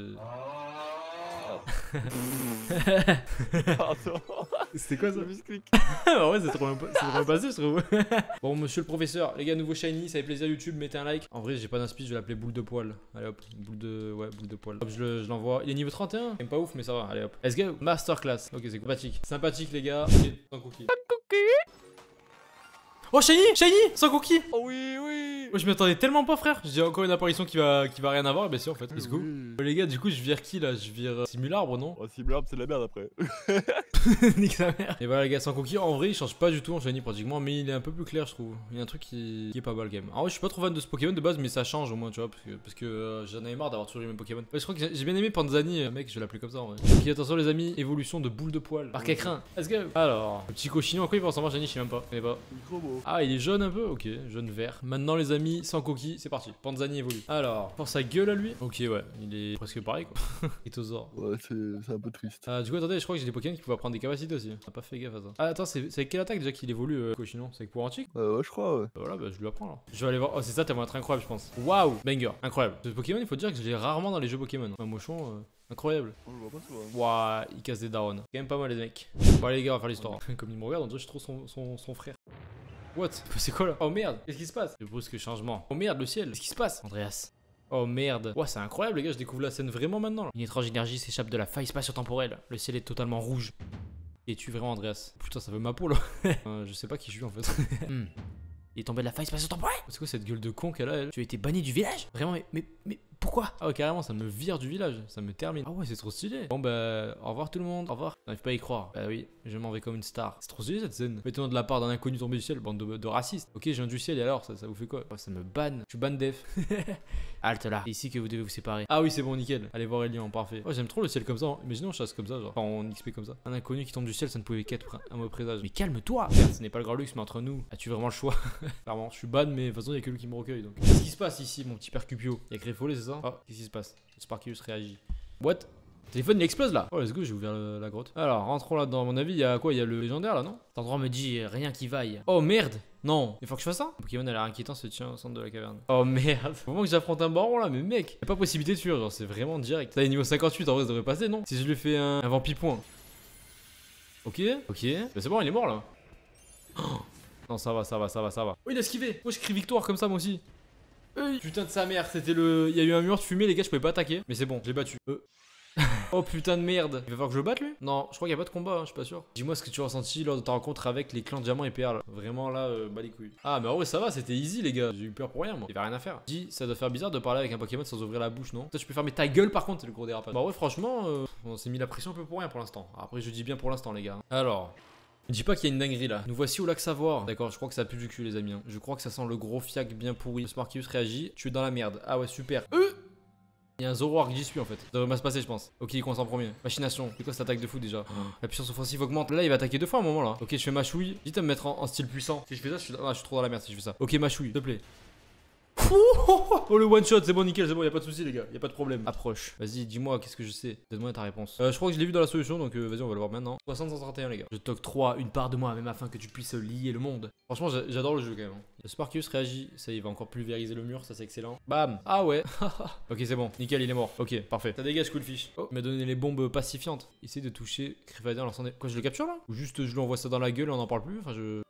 C'était quoi ça? Ouais, c'est trop bien passé, je trouve. Bon, monsieur le professeur, les gars, nouveau shiny, ça fait plaisir YouTube, mettez un like. En vrai, j'ai pas d'inspi, je vais l'appeler boule de poil. Allez hop, boule de poil. Hop, je l'envoie. Il est niveau 31. Même pas ouf, mais ça va. Allez hop. Let's go. Masterclass. Ok, c'est sympathique. Sympathique, les gars. Ok, sans cookie. Oh, shiny, sans cookie. Oh oui, oui. Oh, je m'attendais tellement pas, frère. J'ai encore une apparition qui va rien avoir. Et bien sûr, en fait, let's go. Oui. Les gars, du coup, je vire qui là? Je vire Simularbre, non? Oh, Simularbre, c'est de la merde après. Nique sa mère. Et voilà, les gars, sans cookie, en vrai, il change pas du tout en shiny pratiquement. Mais il est un peu plus clair, je trouve. Il y a un truc qui est pas mal, quand même. En vrai, je suis pas trop fan de ce Pokémon de base, mais ça change au moins, tu vois. Parce que j'en avais marre d'avoir toujours les mêmes Pokémon. Ouais, je crois que j'ai bien aimé Panzani, mec, je vais l'appeler comme ça en vrai. Ok, attention, les amis, évolution de boule de poil. Par écrin. Let's go. Alors, le petit cochinon, à quoi il pense en moi, shiny, je sais même pas. Je sais pas. Ah, il est jaune un peu. Ok, jaune vert. Maintenant, les amis, sans coquille, c'est parti. Panzani évolue. Alors, pour sa gueule à lui. Ok, ouais, il est presque pareil quoi. Itosaur. Ouais, c'est un peu triste. Du coup, attendez, je crois que j'ai des Pokémon qui pouvaient prendre des capacités aussi. On a pas fait gaffe à ça. Ah, attends, c'est avec quelle attaque déjà qu'il évolue, Cochinon? C'est avec pour antique? Ouais, je crois, ouais. Voilà, bah je lui apprends là. Je vais aller voir. Oh, c'est ça, tellement être incroyable, je pense. Waouh, banger, incroyable. Ce Pokémon, il faut dire que je l'ai rarement dans les jeux Pokémon. Un mochon. Incroyable. Oh, je vois pas souvent. Waouh, il casse des darons. Quand même pas mal, les mecs. Bon, allez, les gars, on va faire l'histoire. Comme il me regarde, on dirait que je trouve son frère. What? C'est quoi là? Oh merde, qu'est-ce qui se passe? Le brusque changement. Oh merde, le ciel. Qu'est-ce qui se passe? Andreas. Oh merde. Ouais, c'est incroyable, les gars, je découvre la scène vraiment maintenant là. Une étrange énergie s'échappe de la faille spatio-temporelle. Le ciel est totalement rouge. Et tu vraiment, Andreas? Putain, ça veut ma peau là. Je sais pas qui je suis en fait. Il est tombé de la faille spatio-temporelle. C'est quoi cette gueule de con qu'elle a, elle? Tu as été banni du village? Vraiment, mais pourquoi? Ah ouais, carrément, ça me vire du village, ça me termine. Ah ouais, c'est trop stylé. Bon bah, au revoir tout le monde, au revoir. J'arrive pas à y croire. Bah oui, je m'en vais comme une star. C'est trop stylé cette scène. Mettez-moi de la part d'un inconnu tombé du ciel, bande de racistes. Ok, je viens du ciel et alors, ça vous fait quoi? Oh, ça me banne. Je suis ban def. Halte là. C'est ici que vous devez vous séparer. Ah oui, c'est bon, nickel. Allez voir Elian, parfait. Oh, j'aime trop le ciel comme ça. Hein. Imaginons on chasse comme ça, genre. Enfin, on XP comme ça. Un inconnu qui tombe du ciel, ça ne pouvait qu'être un mauvais présage. Mais calme-toi. Certes, ce n'est pas le grand luxe, mais entre nous, as-tu vraiment le choix? Clairement, je suis ban, mais de toute façon, il y a que lui qui me recueille. Donc, qu'est-ce qui se passe ici, mon petit Percupio? Il y a Greffolé, c'est ça? Oh, qu'est-ce qui se passe? Sparkius réagit. What? Le téléphone il explose là. Oh let's go, j'ai ouvert la grotte. Alors rentrons là-dedans. À mon avis, il y a quoi? Il y a le légendaire là, non? Cet endroit me dit rien qui vaille. Oh merde. Non, il faut que je fasse ça. Le Pokémon a l'air inquiétant, se tient au centre de la caverne. Oh merde. Faut vraiment que j'affronte un baron là, mais mec, y'a pas possibilité de fuir, genre c'est vraiment direct. Ça est niveau 58, en vrai ça devrait passer, non? Si je lui fais un vampipoint. Ok. Bah, c'est bon, il est mort là. Oh. Non, ça va. Oh, il a esquivé. Oh, j'écris victoire comme ça moi aussi. Putain de sa mère, c'était le. Il y a eu un mur de fumée, les gars, je pouvais pas attaquer. Mais c'est bon, j'ai battu. Oh putain de merde. Il va falloir que je le batte lui? Non, je crois qu'il n'y a pas de combat, hein, je suis pas sûr. Dis-moi ce que tu as ressenti lors de ta rencontre avec les clans diamant et perle. Vraiment là, bah les couilles. Ah, mais en vrai, ça va, c'était easy les gars. J'ai eu peur pour rien moi. Il y avait rien à faire. Dis, ça doit faire bizarre de parler avec un Pokémon sans ouvrir la bouche, non? Toi, tu peux fermer ta gueule par contre, c'est le gros dérapage. Bah ouais, franchement, on s'est mis la pression un peu pour rien pour l'instant. Après, je dis bien pour l'instant, les gars. Alors. Dis pas qu'il y a une dinguerie là. Nous voici au lac Savoir. D'accord, je crois que ça pue du cul les amis. Hein. Je crois que ça sent le gros fiac bien pourri. Sparkius réagit. Tu es dans la merde. Ah ouais, super. Il y a un Zoroark, j'y suis en fait. Ça devrait mal se passer, je pense. Ok, il commence en premier. Machination. C'est quoi cette attaque de fou déjà? La puissance offensive augmente. Là, il va attaquer 2 fois à un moment là. Ok, je fais machouille. Dites à me mettre en style puissant. Si je fais ça, je suis trop dans la merde si je fais ça. Ok, machouille, s'il te plaît. Oh le one shot, c'est bon nickel, c'est bon, y a pas de souci les gars, y a pas de problème. Approche. Vas-y, dis-moi qu'est-ce que je sais. Donne-moi ta réponse. Je crois que je l'ai vu dans la solution donc vas-y, on va le voir maintenant. 60-131 les gars. Je t'octroie une part de moi même afin que tu puisses lier le monde. Franchement, j'adore le jeu quand même. Le Sparkius réagit, ça il va encore pulvériser le mur, ça c'est excellent. Bam. Ah ouais. Ok, c'est bon, nickel, il est mort. Ok, parfait. Ça dégage Coolfish. Oh, il m'a donné les bombes pacifiantes. Essaye de toucher Crivadien en lançant des... Quoi, je le capture là? Ou juste je lui envoie ça dans la gueule et on en parle plus? Enfin je...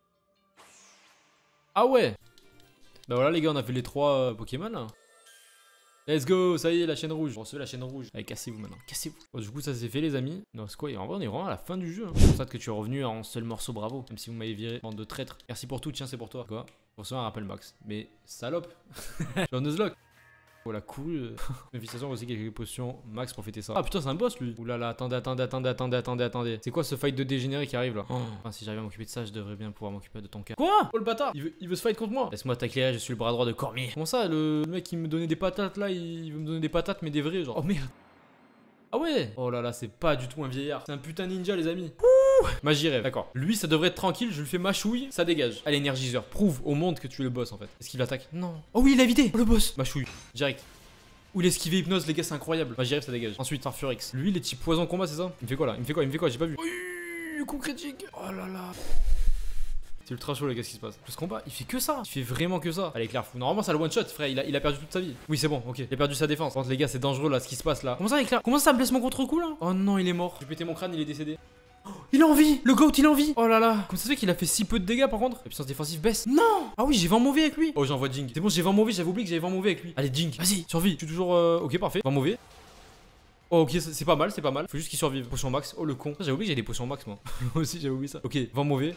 Ah ouais. Bah voilà les gars, on a fait les 3 Pokémon là. Let's go, ça y est, la chaîne rouge. Recevez la chaîne rouge. Allez, cassez-vous maintenant, cassez-vous. Bon, du coup, ça s'est fait les amis. Non, c'est quoi? En vrai, on est vraiment à la fin du jeu. Hein. Je constate que tu es revenu en seul morceau, bravo. Même si vous m'avez viré, bande de traîtres. Merci pour tout, tiens, c'est pour toi. Quoi? Pour recevoir un rappel max. Mais salope. Je suis en nuzlocke. Oh la courue. Félicitations, aussi quelques potions max pour fêter ça. Ah putain, c'est un boss lui. Oulala, attendez. C'est quoi ce fight de dégénéré qui arrive là? Enfin, si j'arrive à m'occuper de ça, je devrais bien pouvoir m'occuper de ton cas. Quoi? Oh le bâtard, il veut se fight contre moi. Laisse-moi t'éclairer, je suis le bras droit de Cormier. Comment ça, le mec qui me donnait des patates là, il veut me donner des patates mais des vrais genre. Oh merde. Ah ouais. Oh là là, c'est pas du tout un vieillard. C'est un putain ninja les amis. Magie rêve, d'accord. Lui, ça devrait être tranquille, je lui fais machouille, ça dégage. Allez, énergiseur, prouve au monde que tu es le boss en fait. Est-ce qu'il attaque? Non. Oh oui, il a évité. Oh, le boss. Machouille, direct. Ou il esquivé hypnose, les gars, c'est incroyable. Magie rêve, ça dégage. Ensuite, Farfurix. Lui, les types poison combat, c'est ça? Il me fait quoi là? Il me fait quoi? J'ai pas vu. Oui, coup critique. Oh là là. C'est ultra chaud, les gars, ce qui se passe. Ce combat, il fait que ça. Il fait vraiment que ça. Allez, clair fou. Normalement, ça le one shot, frère. Il a perdu toute sa vie. Oui, c'est bon, ok. Il a perdu sa défense. Par contre, les gars, c'est dangereux là, ce qui se passe là. Comment ça, Éclair? Comment ça me blesse mon contre-coup là? Oh non, il est mort. J'ai pété mon crâne, il est décédé. Il est en vie! Le GOAT il est en vie! Oh là là! Comment ça se fait qu'il a fait si peu de dégâts par contre? La puissance défensive baisse. Non! Ah oui, j'ai vent mauvais avec lui! Oh, j'envoie Jing. C'est bon, j'ai vent mauvais, j'avais oublié que j'avais vent mauvais avec lui. Allez, Jing, vas-y, survie. Je suis toujours. Ok, parfait. Vent mauvais. Oh, ok, c'est pas mal, c'est pas mal. Faut juste qu'il survive. Potion max. Oh, le con. J'avais oublié que j'ai des potions max moi. Moi aussi, j'avais oublié ça. Ok, vent mauvais.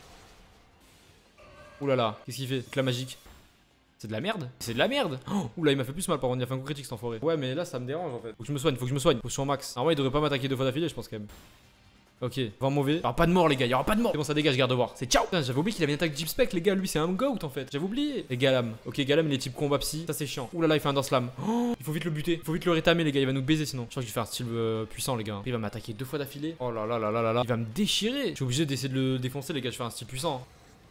Ouh là là, qu'est-ce qu'il fait? Éclat magique. C'est de la merde? C'est de la merde! Ouh là, il m'a fait plus mal par contre, il a fait un coup critique cet enfoiré. Ouais, mais là, ça me dérange en fait. Faut que je me soigne, Potion max. Normalement, il devrait pas m'attaquer 2 fois d'affilée, je pense quand même. Ok, vent mauvais. Il y aura pas de mort les gars, il y aura pas de mort. C'est bon, ça dégage, garde voir. C'est ciao. Putain, j'avais oublié qu'il avait une attaque Jeep Spec les gars, lui c'est un goat en fait. J'avais oublié. Et Galam. Ok, Galam il est type combat psy. Ça c'est chiant. Ouh là là, il fait un Dance Slam. Oh, il faut vite le buter. Il faut vite le rétamer les gars, il va nous baiser sinon. Je crois que je vais faire un style puissant les gars. Après, il va m'attaquer 2 fois d'affilée. Oh là là là là là là. Il va me déchirer. Je suis obligé d'essayer de le défoncer les gars, je fais un style puissant.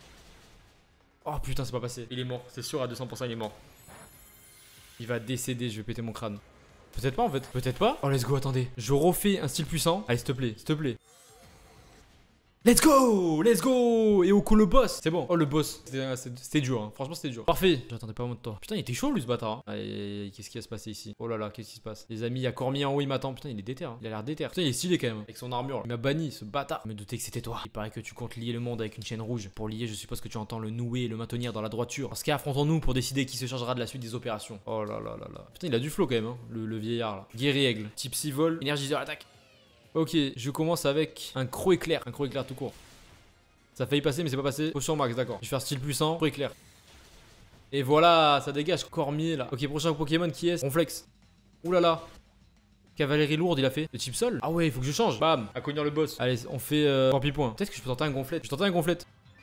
Oh putain, c'est pas passé. Il est mort, c'est sûr à 200% il est mort. Il va décéder, je vais péter mon crâne. Peut-être pas en fait. Peut-être pas. Oh let's go, attendez. Je refais un style puissant. Allez, s'il te plaît, s'il te plaît. Let's go! Let's go! Et au coup le boss! C'est bon. Oh le boss. C'était dur, hein. Franchement c'était dur. Parfait. J'attendais pas moins de toi. Putain, il était chaud lui ce bâtard. Hein. Allez, qu'est-ce qui va se passer ici? Oh là là, qu'est-ce qui se passe? Les amis, il y a Cormier en haut, il m'attend. Putain, il est déter. Hein. Il a l'air déter. Putain, il est stylé quand même. Avec son armure. Il m'a banni, ce bâtard. Je me doutais que c'était toi. Il paraît que tu comptes lier le monde avec une chaîne rouge. Pour lier, je suppose que tu entends le nouer et le maintenir dans la droiture. Parce qu'affrontons-nous pour décider qui se chargera de la suite des opérations. Oh là là là là. Putain, il a du flow quand même, hein. Le vieillard là. Guerrier aigle. Type Sivol. Énergiseur attaque. Ok, je commence avec un croc éclair. Un croc éclair tout court. Ça a failli passer mais c'est pas passé. Potion max, d'accord. Je vais faire style puissant, pour éclair. Et voilà, ça dégage. Cormier là. Ok, prochain Pokémon qui est Ronflex. Ouh là là. Cavalerie lourde, il a fait. Le type sol. Ah ouais, il faut que je change. Bam. À cogner le boss. Allez, on fait Vampipoint. Peut-être que je peux tenter un gonflette. Je vais tenter un gonflette.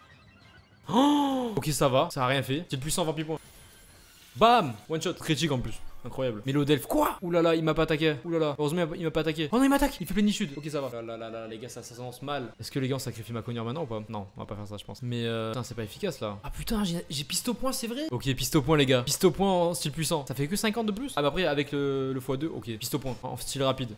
Oh, ok, ça va. Ça a rien fait. Style puissant, Vampipoint. Bam. One shot. Critique en plus. Incroyable. Mélodelph. Quoi? Ouh là là, il m'a pas attaqué. Ouh là là. Heureusement, il m'a pas attaqué. Oh non, il m'attaque. Il fait plénitude. Ok, ça va. Oh là là là, les gars, ça s'annonce mal. Est-ce que les gars on sacrifie ma cogneur maintenant ou pas? Non, on va pas faire ça, je pense. Mais putain, c'est pas efficace là. Ah putain, j'ai piste au point, c'est vrai? Ok, piste au point, les gars. Piste au point en style puissant. Ça fait que 50 de plus? Ah, bah après, avec le x2. Ok, piste au point en style rapide.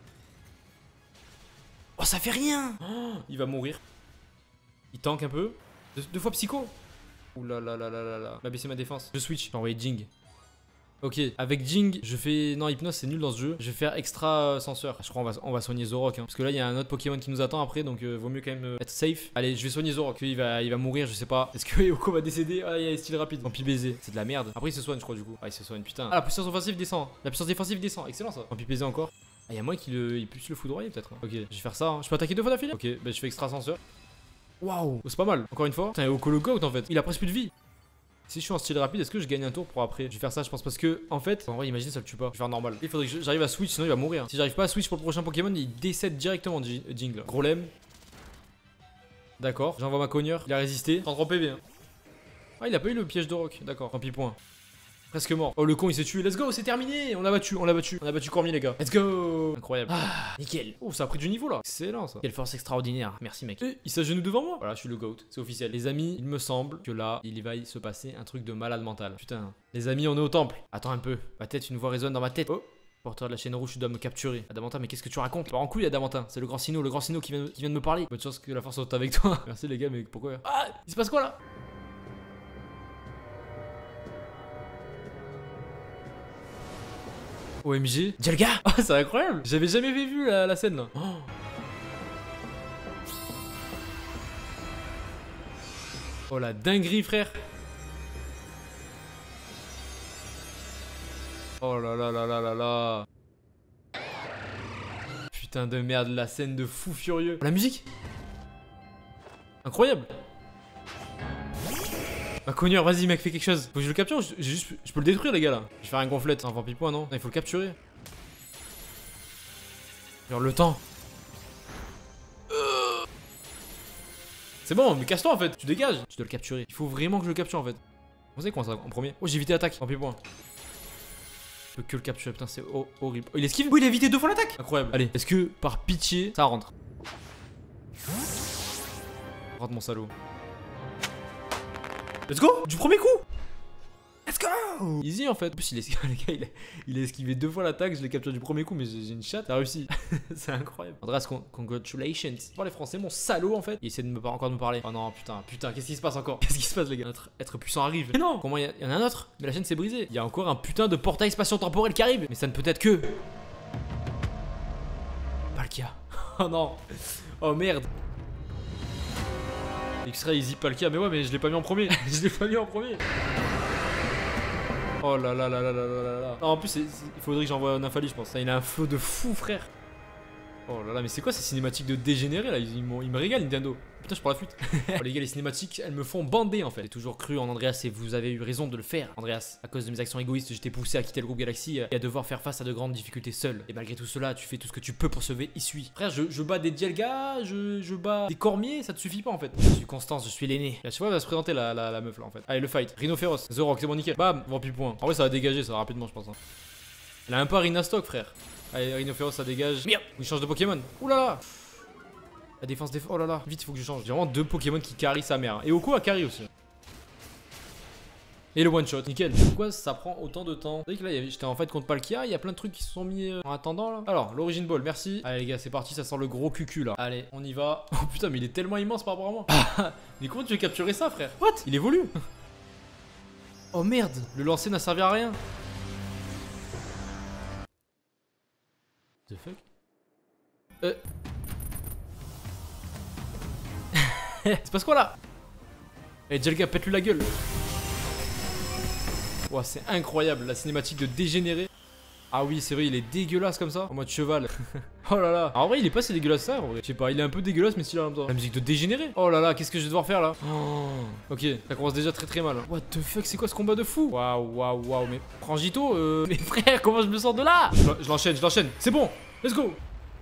Oh, ça fait rien. Oh, il va mourir. Il tank un peu. Deux fois psycho. Ouh là là là là là là. Il m'a baissé ma défense. Je switch. J'ai envoyé Jing. Ok, avec Jing, je fais... Non, Hypnose, c'est nul dans ce jeu. Je vais faire extra censeur. Je crois on va soigner Zorok. Hein. Parce que là, il y a un autre Pokémon qui nous attend après. Donc, vaut mieux quand même être safe. Allez, je vais soigner Zorok. Il va mourir, je sais pas. Est-ce que Yoko va décéder? Ah, il y a style rapide. Tant pis baiser. C'est de la merde. Après, il se soigne, je crois, du coup. Ah, il se soigne, putain. Ah, la puissance offensive descend. La puissance défensive descend. Excellent ça. Tant pis baiser encore. Ah, y'a moyen qu'il puisse le foudroyer peut-être. Ok, je vais faire ça. Hein. Je peux attaquer 2 fois d'affilée. Ok, bah je fais extra ascenseur. Waouh, c'est pas mal. Encore une fois. Putain, il est au colo-out en fait. Il a presque plus de vie. Si je suis en style rapide, est-ce que je gagne un tour pour après? Je vais faire ça, je pense, parce que en fait, en vrai, imagine ça le tue pas. Je vais faire normal. Il faudrait que j'arrive à switch, sinon il va mourir. Si j'arrive pas à switch pour le prochain Pokémon, il décède directement, Jingle. Gros lemme. D'accord, j'envoie ma cogneur. Il a résisté. 33 PV. Hein. Ah, il a pas eu le piège de roc. D'accord, tant pis, point. Presque mort. Oh, le con, il s'est tué. Let's go, c'est terminé. On l'a battu, on l'a battu. On a battu Cormier, les gars. Let's go. Incroyable. Ah, nickel. Oh, ça a pris du niveau là. Excellent ça. Quelle force extraordinaire. Merci, mec. Et il s'agenouille devant moi. Voilà, je suis le GOAT. C'est officiel. Les amis, il me semble que là, il va y se passer un truc de malade mental. Putain. Les amis, on est au temple. Attends un peu. Ma tête, une voix résonne dans ma tête. Oh. Porteur de la chaîne rouge, tu dois me capturer. Adamantin, mais qu'est-ce que tu racontes? Pas en couille, Adamantin. C'est le grand Sino qui vient de me parler. Bonne chance que la force soit avec toi. Merci les gars, mais pourquoi? Ah, il se passe quoi là? OMG, Dialga. Oh, c'est incroyable. J'avais jamais vu la scène là. Oh. Oh la dinguerie frère. Oh là là là là là là. Putain de merde, la scène de fou furieux. Oh, la musique. Incroyable. Ma cogneur, vas-y mec, fais quelque chose. Faut que je le capture, je peux le détruire les gars là. Je vais faire un gonflette, c'est un vampipoint non? Il faut le capturer. Genre le temps. C'est bon, mais casse-toi en fait, tu dégages. Tu dois le capturer. Il faut vraiment que je le capture en fait. Vous savez quoi ça en premier? Oh, j'ai évité l'attaque, vampipoint. Je peux que le capturer, putain, c'est horrible. Oh, il esquive. Oh, il a évité 2 fois l'attaque. Incroyable. Allez, est-ce que par pitié, ça rentre? Rentre mon salaud. Let's go! Du premier coup! Let's go! Easy en fait. En plus, il a esquivé 2 fois l'attaque. Je l'ai capturé du premier coup, mais j'ai une chatte. T'as réussi. C'est incroyable. Andreas, congratulations. Pas les français, mon salaud en fait. Il essaie de encore de me parler. Oh non, putain, qu'est-ce qui se passe encore? Qu'est-ce qui se passe, les gars? Notre être puissant arrive. Mais non! Comment il y en a un autre? Mais la chaîne s'est brisée. Il y a encore un putain de portail spatio-temporel qui arrive. Mais ça ne peut être que. Palkia. Oh non. Oh merde. X-Ray Easy Palkia, mais ouais, mais je l'ai pas mis en premier. Je l'ai pas mis en premier. Oh là là là là là là là. Non, en plus, il faudrait que j'envoie un Nymphali, je pense. Il a un flow de fou, frère. Oh là là, mais c'est quoi ces cinématiques de dégénérés là? Ils me régalent, Nintendo. Putain, je prends la flûte. Oh, les gars, les cinématiques, elles me font bander en fait. J'ai toujours cru en Andreas et vous avez eu raison de le faire. Andreas, à cause de mes actions égoïstes, j'étais poussé à quitter le groupe Galaxy et à devoir faire face à de grandes difficultés seul. Et malgré tout cela, tu fais tout ce que tu peux pour sauver Isui. Frère, je bats des Dialga, je bats des Cormier, ça te suffit pas en fait. Je suis Constance, je suis l'aîné. À chaque fois, elle va se présenter la meuf là en fait. Allez, le fight. Rhino féroce. The Rock, c'est bon, nickel. Bam, vampipoint. En vrai, ça va dégager ça rapidement, je pense. Hein. Elle a un peu Rhina stock, frère. Allez, Rhino féroce, ça dégage. Merde, il change de Pokémon. Ouh là là. La défense, oh là là, vite, il faut que je change. J'ai vraiment 2 Pokémon qui carry sa mère. Et Oko a carry aussi. Et le one shot, nickel. Pourquoi ça prend autant de temps? Vous savez que là, j'étais en fight contre Palkia, il y a plein de trucs qui se sont mis en attendant là. Alors, l'Origin Ball, merci. Allez les gars, c'est parti, ça sent le gros cucu là. Allez, on y va. Oh putain, mais il est tellement immense par rapport à moi. Mais comment tu veux capturer ça, frère? What? Il évolue. Oh merde, le lancer n'a servi à rien. The fuck? C'est passe quoi là? Eh, Dialga, pète-lui la gueule. Ouah, c'est incroyable, la cinématique de dégénéré. Ah oui, c'est vrai, il est dégueulasse comme ça, en mode cheval. Oh là là. En vrai, il est pas si dégueulasse ça, en vrai. Je sais pas, il est un peu dégueulasse, mais stylé en même temps. La musique de dégénéré. Oh là là, qu'est-ce que je vais devoir faire là? Oh. Ok, ça commence déjà très très mal. What the fuck, c'est quoi ce combat de fou? Waouh, waouh, waouh, mais Frangito, mais frère, comment je me sors de là? Je l'enchaîne, c'est bon, let's go.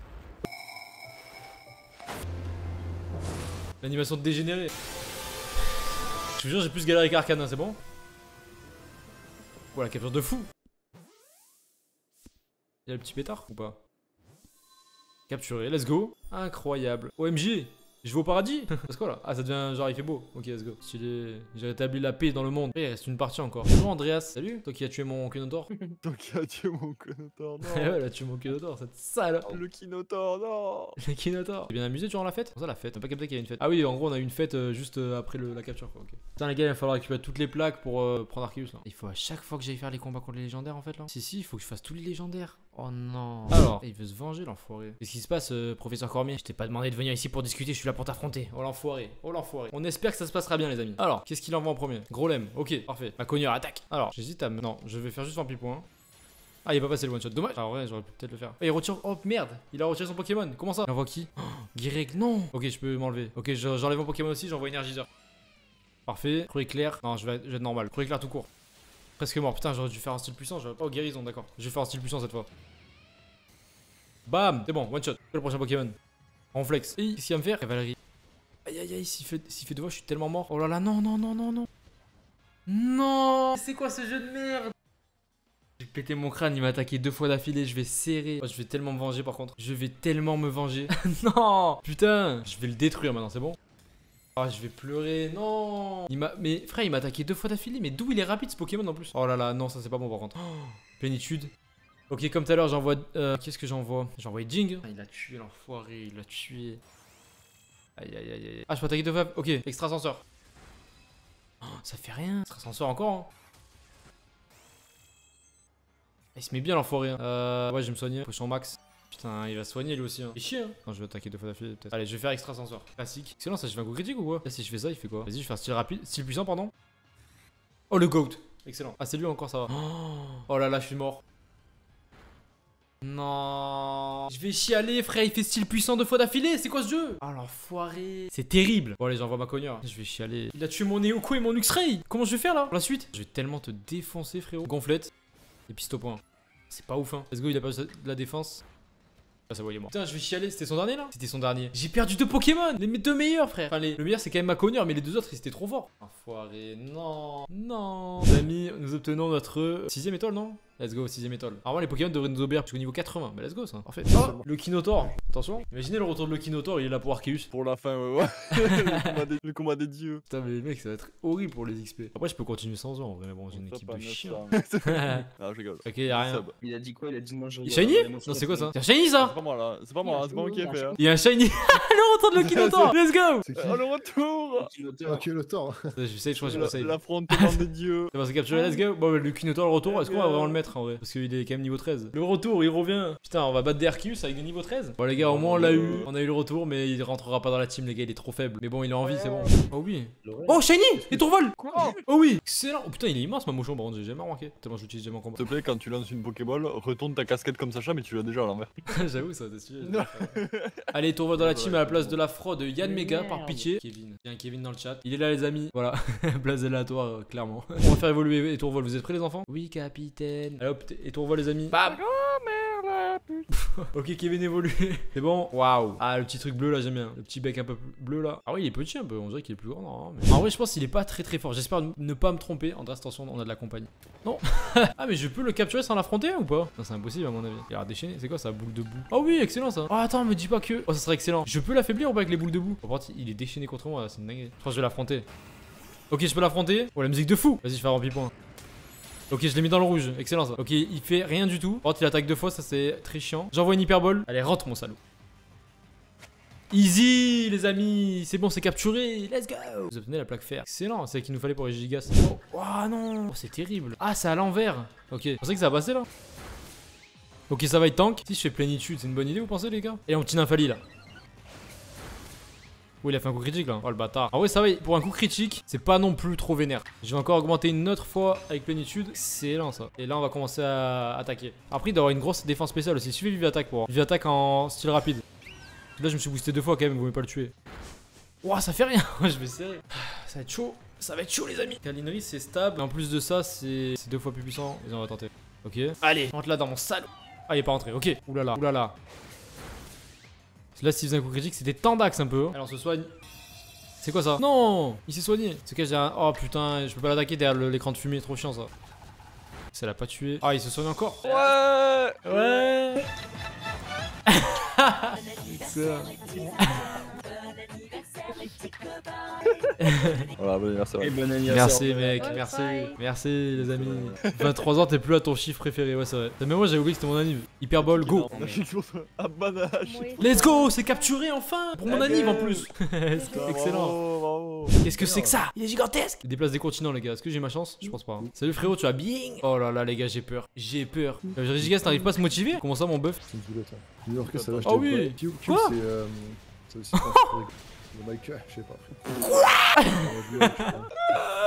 L'animation de dégénéré. Je vous jure, j'ai plus galéré qu'Arcana, c'est bon? Voilà, capture de fou. Il y a le petit pétard ou pas? Capturé, let's go. Incroyable. OMG, je vais au paradis. C'est quoi là? Ah, ça devient genre il fait beau. Ok, let's go. Stylé. J'ai rétabli la paix dans le monde. Il reste une partie encore. Bonjour Andreas. Salut. Toi qui as tué mon Kinotaur. Toi qui as tué mon Kinotaur, non. Ouais, elle a tué mon Kinotaur, cette sale. Le Kinotaur, non. Le Kinotaur. T'es bien amusé durant la fête? Comment ça la fête? T'as pas capté qu'il y a une fête? Ah oui, en gros, on a eu une fête juste après la capture quoi. Ok. Putain, les gars, il va falloir récupérer toutes les plaques pour prendre Arceus là. Il faut à chaque fois que j'aille faire les combats contre les légendaires en fait là. Si, il faut que je fasse tous les légendaires. Oh non. Alors, il veut se venger l'enfoiré. Qu'est-ce qui se passe, professeur Cormier? Je t'ai pas demandé de venir ici pour discuter, je suis là pour t'affronter. Oh l'enfoiré, oh l'enfoiré. On espère que ça se passera bien les amis. Alors, qu'est-ce qu'il envoie en premier? Gros lemme, ok, parfait. Ma cogneur attaque. Alors, j'hésite à... Non, je vais faire juste vampipoint. Ah, il est pas passé le one shot. Dommage. Ah, ouais, j'aurais pu peut-être le faire. Oh, il retire. Oh merde, il a retiré son Pokémon. Comment ça? Il envoie qui? Oh, Guirec, non. Ok, je peux m'enlever. Ok, j'enlève mon Pokémon aussi, j'envoie Énergiseur. Parfait. Pro éclair. Non, je vais être normal. Pro éclair tout court. Presque mort. Putain, j'aurais dû faire un style puissant. Oh, guérison, d'accord. Je vais faire un style puissant cette fois. Bam. C'est bon, one shot. Le prochain Pokémon. En flex. Et qu'est-ce qu'il va me faire? Cavalerie. Aïe aïe aïe, s'il fait deux fois, je suis tellement mort. Oh là là, non, non, non, non, non. Non. C'est quoi ce jeu de merde? J'ai pété mon crâne, il m'a attaqué 2 fois d'affilée, je vais serrer. Oh, je vais tellement me venger par contre. Je vais tellement me venger. Non. Putain. Je vais le détruire maintenant, c'est bon? Oh, je vais pleurer, non. Mais frère, il m'a attaqué 2 fois d'affilée. Mais d'où il est rapide ce Pokémon en plus? Oh là là, non, ça c'est pas bon par contre. Oh, plénitude. Ok, comme tout à l'heure, j'envoie... Qu'est-ce que j'envoie? J'ai envoyé Jing. Ah, il a tué l'enfoiré, il l'a tué. Aïe aïe aïe aïe. Ah, je peux attaquer 2 fois. Ok, extra ascenseur. Oh, ça fait rien. Extra ascenseur encore. Hein. Il se met bien l'enfoiré. Hein. Ouais, je vais me soigner. Potion max. Putain, il va soigner lui aussi. Hein. Il chie, hein. Non, je vais attaquer 2 fois d'affilée peut-être. Allez, je vais faire extra ascenseur. Classique. Excellent, ça, je fais un coup critique ou quoi? Là, si je fais ça, il fait quoi? Vas-y, je vais faire style rapide. Style puissant, pardon. Oh, le GOAT. Excellent. Ah, c'est lui encore, ça va. Oh là là, je suis mort. Non. Je vais chialer, frère. Il fait style puissant 2 fois d'affilée. C'est quoi ce jeu? Oh, l'enfoiré. C'est terrible. Bon, allez, j'envoie ma cogneur. Je vais chialer. Il a tué mon Neoko et mon X-Ray. Comment je vais faire là? Pour la suite, je vais tellement te défoncer, frérot. Gonflette. Et piste au point. C'est pas ouf, hein. Let's go, il a pas eu de la défense. Ah, ça voyait moi. Putain, je vais chialer. C'était son dernier là? C'était son dernier. J'ai perdu 2 Pokémon. Les 2 meilleurs, frère. Enfin, le meilleur, c'est quand même ma cogneur, mais les 2 autres, ils étaient trop forts. Enfoiré. Non. Non. Les amis, nous obtenons notre 6ème étoile, non? Let's go, 6ème étoile. Alors, les Pokémon devraient nous obéir jusqu'au niveau 80. Bah, let's go, ça. Parfait. Oh, le Kinotaur. Attention. Imaginez le retour de le Kinotaur, il est là pour Arceus. Pour la fin, ouais. Le combat des dieux. Putain, mais mec, ça va être horrible pour les XP. Après, je peux continuer sans eux en vrai, mais bon, j'ai une équipe de chiens. Ah, je rigole. Ok, y'a rien. Il a dit quoi? Il a dit moi je rigole. Shiny? Non, c'est quoi ça? C'est un Shiny ça? C'est pas moi là, c'est pas moi, c'est pas moi qui ai fait. Hein. Il y a un Shiny. Le retour de le Kinotaur. Let's go. C'est qui? Oh le retour. Ok, le temps. Je sais, je crois que je conseille. L'affrontement des dieux. C'est bon, c'est capturé, let's go. Bon, le Kinotaur, le retour, est-ce qu'on va vraiment le mettre en vrai? Parce qu'il est quand même niveau 13. Le retour, il revient. Putain, on va battre des Arceus avec des niveaux 13. Bon, les gars, au moins on l'a eu. On a eu le retour, mais il rentrera pas dans la team, les gars, il est trop faible. Mais bon, il a envie, c'est bon. Oh oui. Oh, Shiny. Et Tourvol. Oh oui. Excellent. Oh putain, il est immense, ma mouchon, par contre, j'ai jamais remarqué. Tellement j'utilise jamais en combat. S'il te plaît, quand tu lances une Pokéball, retourne ta casquette comme Sacha, mais tu l'as déjà à l'envers. J'avoue, ça, t'es sûr. Allez, Tourvol dans la team à la place de la fraude Yann Mega, par pitié. Kevin. Il y a un Kevin dans le chat. Il est là, les amis. Voilà. Place aléatoire, clairement. On va faire évoluer Tourvol. Vous êtes prêts, les enfants? Oui, capitaine. Allez hop, Tourvol, les amis. Bam. Ok, Kevin évolue. C'est bon. Waouh. Ah, le petit truc bleu là, j'aime bien. Le petit bec un peu bleu là. Ah oui, il est petit un peu. On dirait qu'il est plus grand. Non, mais... En vrai, je pense qu'il est pas très fort. J'espère ne pas me tromper. André, attention, on a de la compagnie. Non. Ah, mais je peux le capturer sans l'affronter ou pas? Non, c'est impossible à mon avis. Il a déchaîné. C'est quoi ça, boule de boue? Oh oui, excellent ça. Oh, attends, me dis pas que. Oh, ça serait excellent. Je peux l'affaiblir ou pas avec les boules de boue? Par contre, il est déchaîné contre moi. C'est une dinguerie. Je crois que je vais l'affronter. Ok, je peux l'affronter. Oh, la musique de fou. Vas-y, je fais un rempli-point. Ok, je l'ai mis dans le rouge, excellent ça. Ok, il fait rien du tout. Par contre, il attaque 2 fois, ça c'est très chiant. J'envoie une hyperbole. Allez, rentre mon salaud. Easy, les amis. C'est bon, c'est capturé. Let's go. Vous obtenez la plaque fer. Excellent, c'est ce qu'il nous fallait pour les gigas. Oh, oh non. Oh, c'est terrible. Ah, c'est à l'envers. Ok, vous pensez que ça va passer là? Ok, ça va être tank. Si je fais plénitude, c'est une bonne idée, vous pensez, les gars? Et un petit nymphalie là. Oui, il a fait un coup critique là. Oh le bâtard. Ah ouais, ça va, pour un coup critique, c'est pas non plus trop vénère. Je vais encore augmenter une autre fois avec plénitude. Excellent ça. Et là, on va commencer à attaquer. Après, il doit avoir une grosse défense spéciale aussi. Il suffit de vive attaque pour. Vive attaque en style rapide. Là, je me suis boosté 2 fois quand même, vous pouvez pas le tuer. Ouah, ça fait rien. Je vais serrer. Ça va être chaud. Ça va être chaud, les amis. Calinerie, c'est stable. En plus de ça, c'est 2 fois plus puissant. Et on va tenter. Ok. Allez, rentre là dans mon salaud. Ah, il est pas rentré. Ok. Oulala. Oulala. Là, s'il faisait un coup critique, c'était tendax un peu. Alors, on se soigne. C'est quoi ça? Non, il s'est soigné. C'est que j'ai un... Oh putain, je peux pas l'attaquer derrière l'écran de fumée. Trop chiant ça. Ça l'a pas tué. Ah, il se soigne encore. Ouais. Ouais. Excellent. Voilà, bon anniversaire. Et bon anniversaire. Merci mec, merci. Merci les amis. 23 ans, t'es plus à ton chiffre préféré, ouais c'est vrai. Mais moi j'avais oublié que c'était mon anniv. Hyperbole, go. On a quelque chose à banage. Let's go, c'est capturé enfin. Pour mon anniv en plus. Excellent. Qu'est-ce que c'est que ça? Il est gigantesque. Il déplace des continents les gars, est-ce que j'ai ma chance? Je pense pas. Hein. Salut frérot, tu vas bien? Oh là là les gars, j'ai peur. J'ai peur. Gigas, t'arrives pas à se motiver? Comment ça mon buff? C'est une boulette. New York, ça va. Ah oui. Quoi? C'est aussi le Mike, je sais pas. Quoi?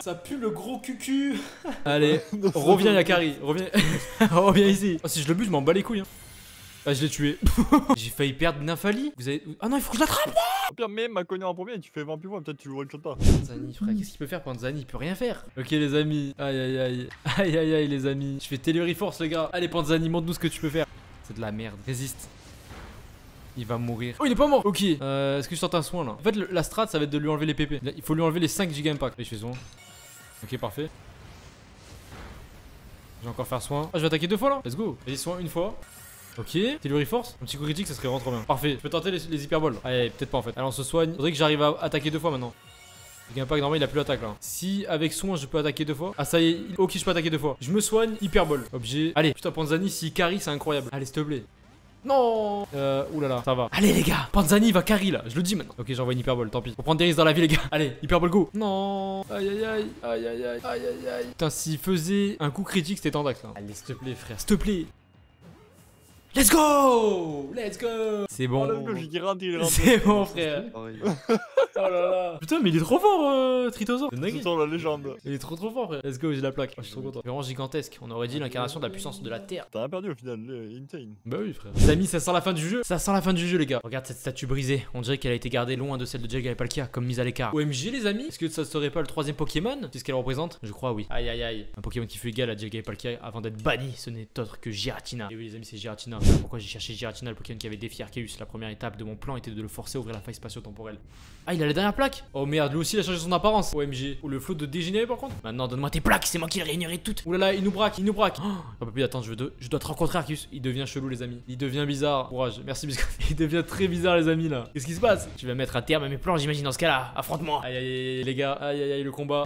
Ça pue le gros cucu. Allez, reviens Yakari, reviens. Reviens ici. Oh, si je le bute, je m'en bats les couilles. Hein. Ah, je l'ai tué. J'ai failli perdre Nymphali. Vous avez... Ah non, il faut que je l'attrape. Au pire, mais m'a connu en premier, tu fais 20 plus loin, peut-être tu le one shot pas. Panzani, frère, qu'est-ce qu'il peut faire Panzani? Il peut rien faire. Ok, les amis. Aïe, aïe, aïe. Aïe, aïe, aïe, les amis. Je fais Telluri Force, les gars. Allez, Panzani, montre-nous ce que tu peux faire. C'est de la merde. Résiste. Il va mourir. Oh, il est pas mort. Ok. Est-ce que je tente un soin là? En fait, la strat, ça va être de lui enlever les PP. Il faut lui enlever les 5 giga impact. Allez, je fais soin. Ok, parfait. Je vais encore faire soin. Ah, je vais attaquer 2 fois là. Let's go. Vas-y, soin une fois. Ok, Telluri Force. Un petit coup critique, ça serait vraiment trop bien. Parfait. Je peux tenter les hyperboles. Allez, peut-être pas en fait. Allez, on se soigne. Faudrait que j'arrive à attaquer 2 fois maintenant. Le impact normal, il a plus l'attaque là. Si avec soin, je peux attaquer 2 fois. Ah, ça y est. Ok, je peux attaquer 2 fois. Je me soigne. Hyperbole. Objet. Allez, putain, Panzani, s'il carry, c'est incroyable. Allez, s'il te plaît. Non. Oulala, ça va. Allez les gars, Panzani va carry là, je le dis maintenant. Ok, j'envoie une hyperbole, tant pis. Faut prendre des risques dans la vie les gars. Allez, hyperbole go. Non. Aïe aïe aïe, aïe aïe aïe, aïe aïe aïe. Putain, s'il faisait un coup critique, c'était tendax là. Allez, s'il te plaît frère, s'il te plaît. Let's go. Let's go. C'est bon. C'est bon frère. Oh là là. Putain, mais il est trop fort, Tritosaur. C'est la légende. Il est trop fort frère. Let's go, j'ai la plaque. Oh, je suis trop content. Vraiment gigantesque. On aurait dit l'incarnation de la puissance de la terre. T'as rien perdu au final, Insane. Bah oui frère. Les amis, ça sent la fin du jeu. Ça sent la fin du jeu les gars. Regarde cette statue brisée. On dirait qu'elle a été gardée loin de celle de Jagga et Palkia comme mise à l'écart. OMG les amis. Est-ce que ça serait pas le 3ème Pokémon? C'est ce qu'elle représente? Je crois oui. Aïe aïe aïe. Un Pokémon qui fut égal à Jagga et Palkia avant d'être banni. Ce n'est autre que Giratina. Et oui les amis, c'est Giratina. Pourquoi j'ai cherché Giratina, le Pokémon qui avait défié Arceus? La première étape de mon plan était de le forcer à ouvrir la faille spatio-temporelle. Ah, il a la dernière plaque. Oh merde, lui aussi il a changé son apparence. OMG. Oh, le flot de dégénéré par contre. Maintenant, donne-moi tes plaques, c'est moi qui les réunirai toutes. Ouh là là, il nous braque, il nous braque. Oh, on peut plus attendre, je dois te rencontrer Arceus. Il devient chelou les amis. Il devient bizarre. Courage. Merci Biscotte. Il devient très bizarre les amis là. Qu'est-ce qui se passe? Tu vas mettre à terme à mes plans, j'imagine dans ce cas-là. Affronte-moi. Aïe aïe aïe les gars. Aïe aïe aïe le combat.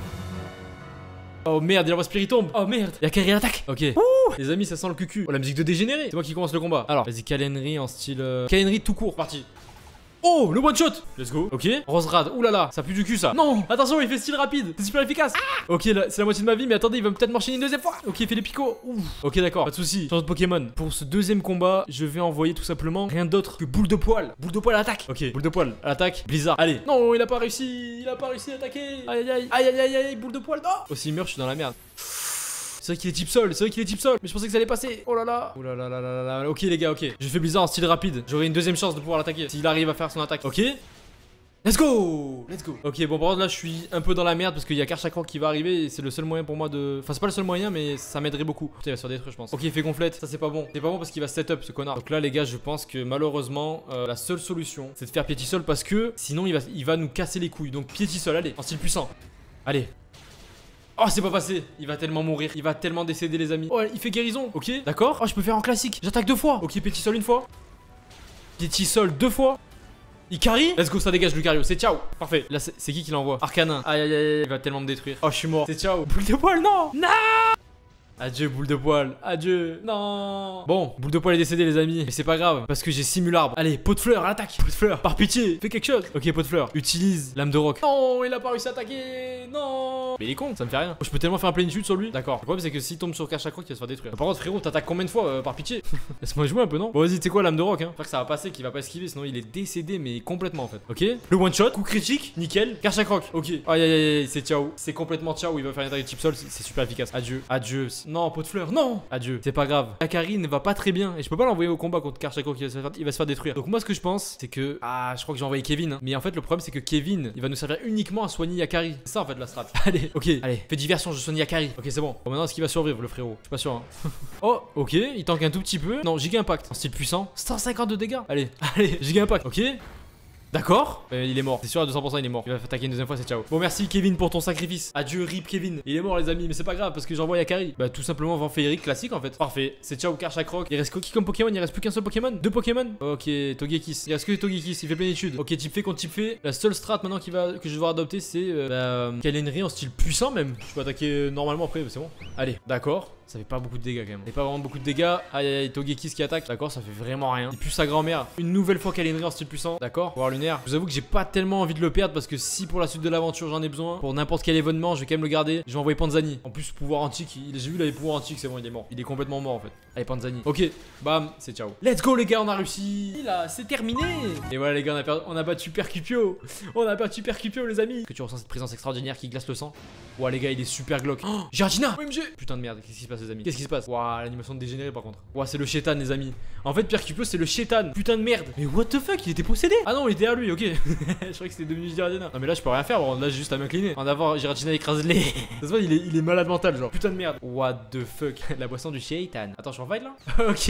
Oh merde, il envoie Spiritomb. Oh merde, il y a Kairi à l'attaque. Ok. Ouh, les amis, ça sent le cucu. Oh, la musique de dégénéré. C'est moi qui commence le combat. Alors, vas-y, Kalenri en style. Kalenri tout court. Parti. Oh, le one shot. Let's go. Ok. Roserad. Ouh là là, ça pue du cul ça. Non. Attention, il fait style rapide. C'est super efficace. Ah, ok, c'est la moitié de ma vie, mais attendez, il va peut-être m'enchaîner une deuxième fois. Ok, il fait les picots. Ouf. Ok, d'accord. Pas de soucis. Change de Pokémon. Pour ce deuxième combat, je vais envoyer tout simplement rien d'autre que boule de poil. Boule de poil à l'attaque. Ok, boule de poil à l'attaque. Blizzard. Allez. Non, il a pas réussi. Il a pas réussi à attaquer. Aïe aïe aïe. Aïe aïe aïe aïe. Boule de poil. Non. Oh, s'il meurt, je suis dans la merde. C'est vrai qu'il est type sol, c'est vrai qu'il est type sol. Mais je pensais que ça allait passer. Oh là là. Oh là là là là là. Ok les gars, ok. Je fais Blizzard en style rapide. J'aurai une deuxième chance de pouvoir l'attaquer s'il arrive à faire son attaque. Ok. Let's go. Let's go. Ok, bon par contre là je suis un peu dans la merde parce qu'il y a Karchakroc qui va arriver et c'est le seul moyen pour moi de... Enfin c'est pas le seul moyen mais ça m'aiderait beaucoup. Putain il va se faire détruire je pense. Ok il fait gonflette, ça c'est pas bon. C'est pas bon parce qu'il va set up ce connard. Donc là les gars je pense que malheureusement la seule solution c'est de faire Piétisol parce que sinon il va nous casser les couilles. Donc Piétisol, allez, en style puissant. Allez. Oh c'est pas passé, il va tellement mourir, il va tellement décéder les amis. Oh il fait guérison, ok, d'accord. Oh je peux faire en classique, j'attaque 2 fois. Ok Piétisol une fois. Piétisol 2 fois. Il carry. Let's go, ça dégage Lucario, c'est ciao. Parfait, là c'est qui l'envoie? Arcanin. Aïe aïe aïe, il va tellement me détruire. Oh je suis mort, c'est ciao. Boule de poil, non. Non. Adieu boule de poil, adieu. Non. Bon, boule de poil est décédé les amis. Mais c'est pas grave, parce que j'ai Simularbre. Allez, pot de fleurs à l'attaque. Pot de fleurs, par pitié, fais quelque chose. Ok, pot de fleurs, utilise lame de roc. Non, il a pas réussi à attaquer. Non. Mais il est con, ça me fait rien. Oh, je peux tellement faire un plénitude sur lui. D'accord. Le problème c'est que s'il tombe sur Karchakroc, il va se faire détruire. Par contre frérot, t'attaques combien de fois par pitié? Laisse-moi jouer un peu non? Bon vas-y, tu sais quoi, lame de roc hein. J'espère que ça va passer, qu'il va pas esquiver, sinon il est décédé mais complètement en fait. Ok. Le one shot, coup critique, nickel. Karchakroc. Ok. Aïe aïe aïe, c'est ciao. C'est complètement ciao. Il va faire une attaque de type sol, c'est super efficace. Adieu. Adieu. Non, pot de fleurs. Non. Adieu. C'est pas grave. Akari ne va pas très bien et je peux pas l'envoyer au combat contre Karchakroc, il va se faire détruire. Donc moi ce que je pense c'est que je crois que j'ai envoyé Kevin hein. Mais en fait le problème c'est que Kevin il va nous servir uniquement à soigner Akari. C'est ça en fait la strat. Allez, ok, allez, fais diversion, je soigne Akari. Ok c'est bon. Bon maintenant est-ce qu'il va survivre le frérot? Je suis pas sûr hein. Oh ok, il tank un tout petit peu. Non, giga impact. En style puissant. 150 de dégâts. Allez, allez, giga impact. Ok. D'accord, il est mort, c'est sûr à 200% il est mort. Il va attaquer une deuxième fois, c'est ciao. Bon merci Kevin pour ton sacrifice. Adieu rip Kevin. Il est mort les amis, mais c'est pas grave parce que j'envoie Akari. Bah tout simplement Vent Féerique classique en fait. Parfait, c'est ciao Karchakroc. Il reste qui comme Pokémon? Il reste plus qu'un seul Pokémon? 2 Pokémon. Ok, Togekiss. Il reste que Togekiss, il fait plénitude. Ok, type fait contre type fait. La seule strat maintenant que je vais devoir adopter c'est Kalenri en style puissant même. Je peux attaquer normalement après, c'est bon. Allez, d'accord. Ça fait pas beaucoup de dégâts quand même. Et pas vraiment beaucoup de dégâts. Aïe aïe aïe, Togekiss qui attaque. D'accord, ça fait vraiment rien. Il pue sa grand-mère. Une nouvelle fois qu'elle est en style puissant. D'accord, pouvoir lunaire. Je vous avoue que j'ai pas tellement envie de le perdre parce que si pour la suite de l'aventure j'en ai besoin, pour n'importe quel événement, je vais quand même le garder. Je vais envoyer Panzani. En plus, pouvoir antique, j'ai vu là les pouvoirs antiques, c'est bon, il est mort. Il est complètement mort en fait. Allez, Panzani. Ok, bam, c'est ciao. Let's go les gars, on a réussi. Là, c'est terminé. Et voilà les gars, on a battu Percupio. On a battu Percupio les amis. Que tu ressens cette présence extraordinaire qui glace le sang. Ouah les gars, il est super glauque. Oh, Giratina, OMG. Putain de merde, qu'est-ce qui se passe les amis? Qu'est-ce qui se passe? Ouah, l'animation de dégénéré par contre. Ouah, c'est le chétan les amis. En fait, Percupio c'est le chétan. Putain de merde. Mais what the fuck, il était possédé? Ah non, il était à lui, ok. Je croyais que c'était devenu Giratina. Non mais là je peux rien faire, bon, là j'ai juste à m'incliner. En avoir Giratina écrase les. Ça se voit, il est malade mental genre. Putain de merde. What the fuck. La boisson du chétan. Attends, je suis en fight là? Ok.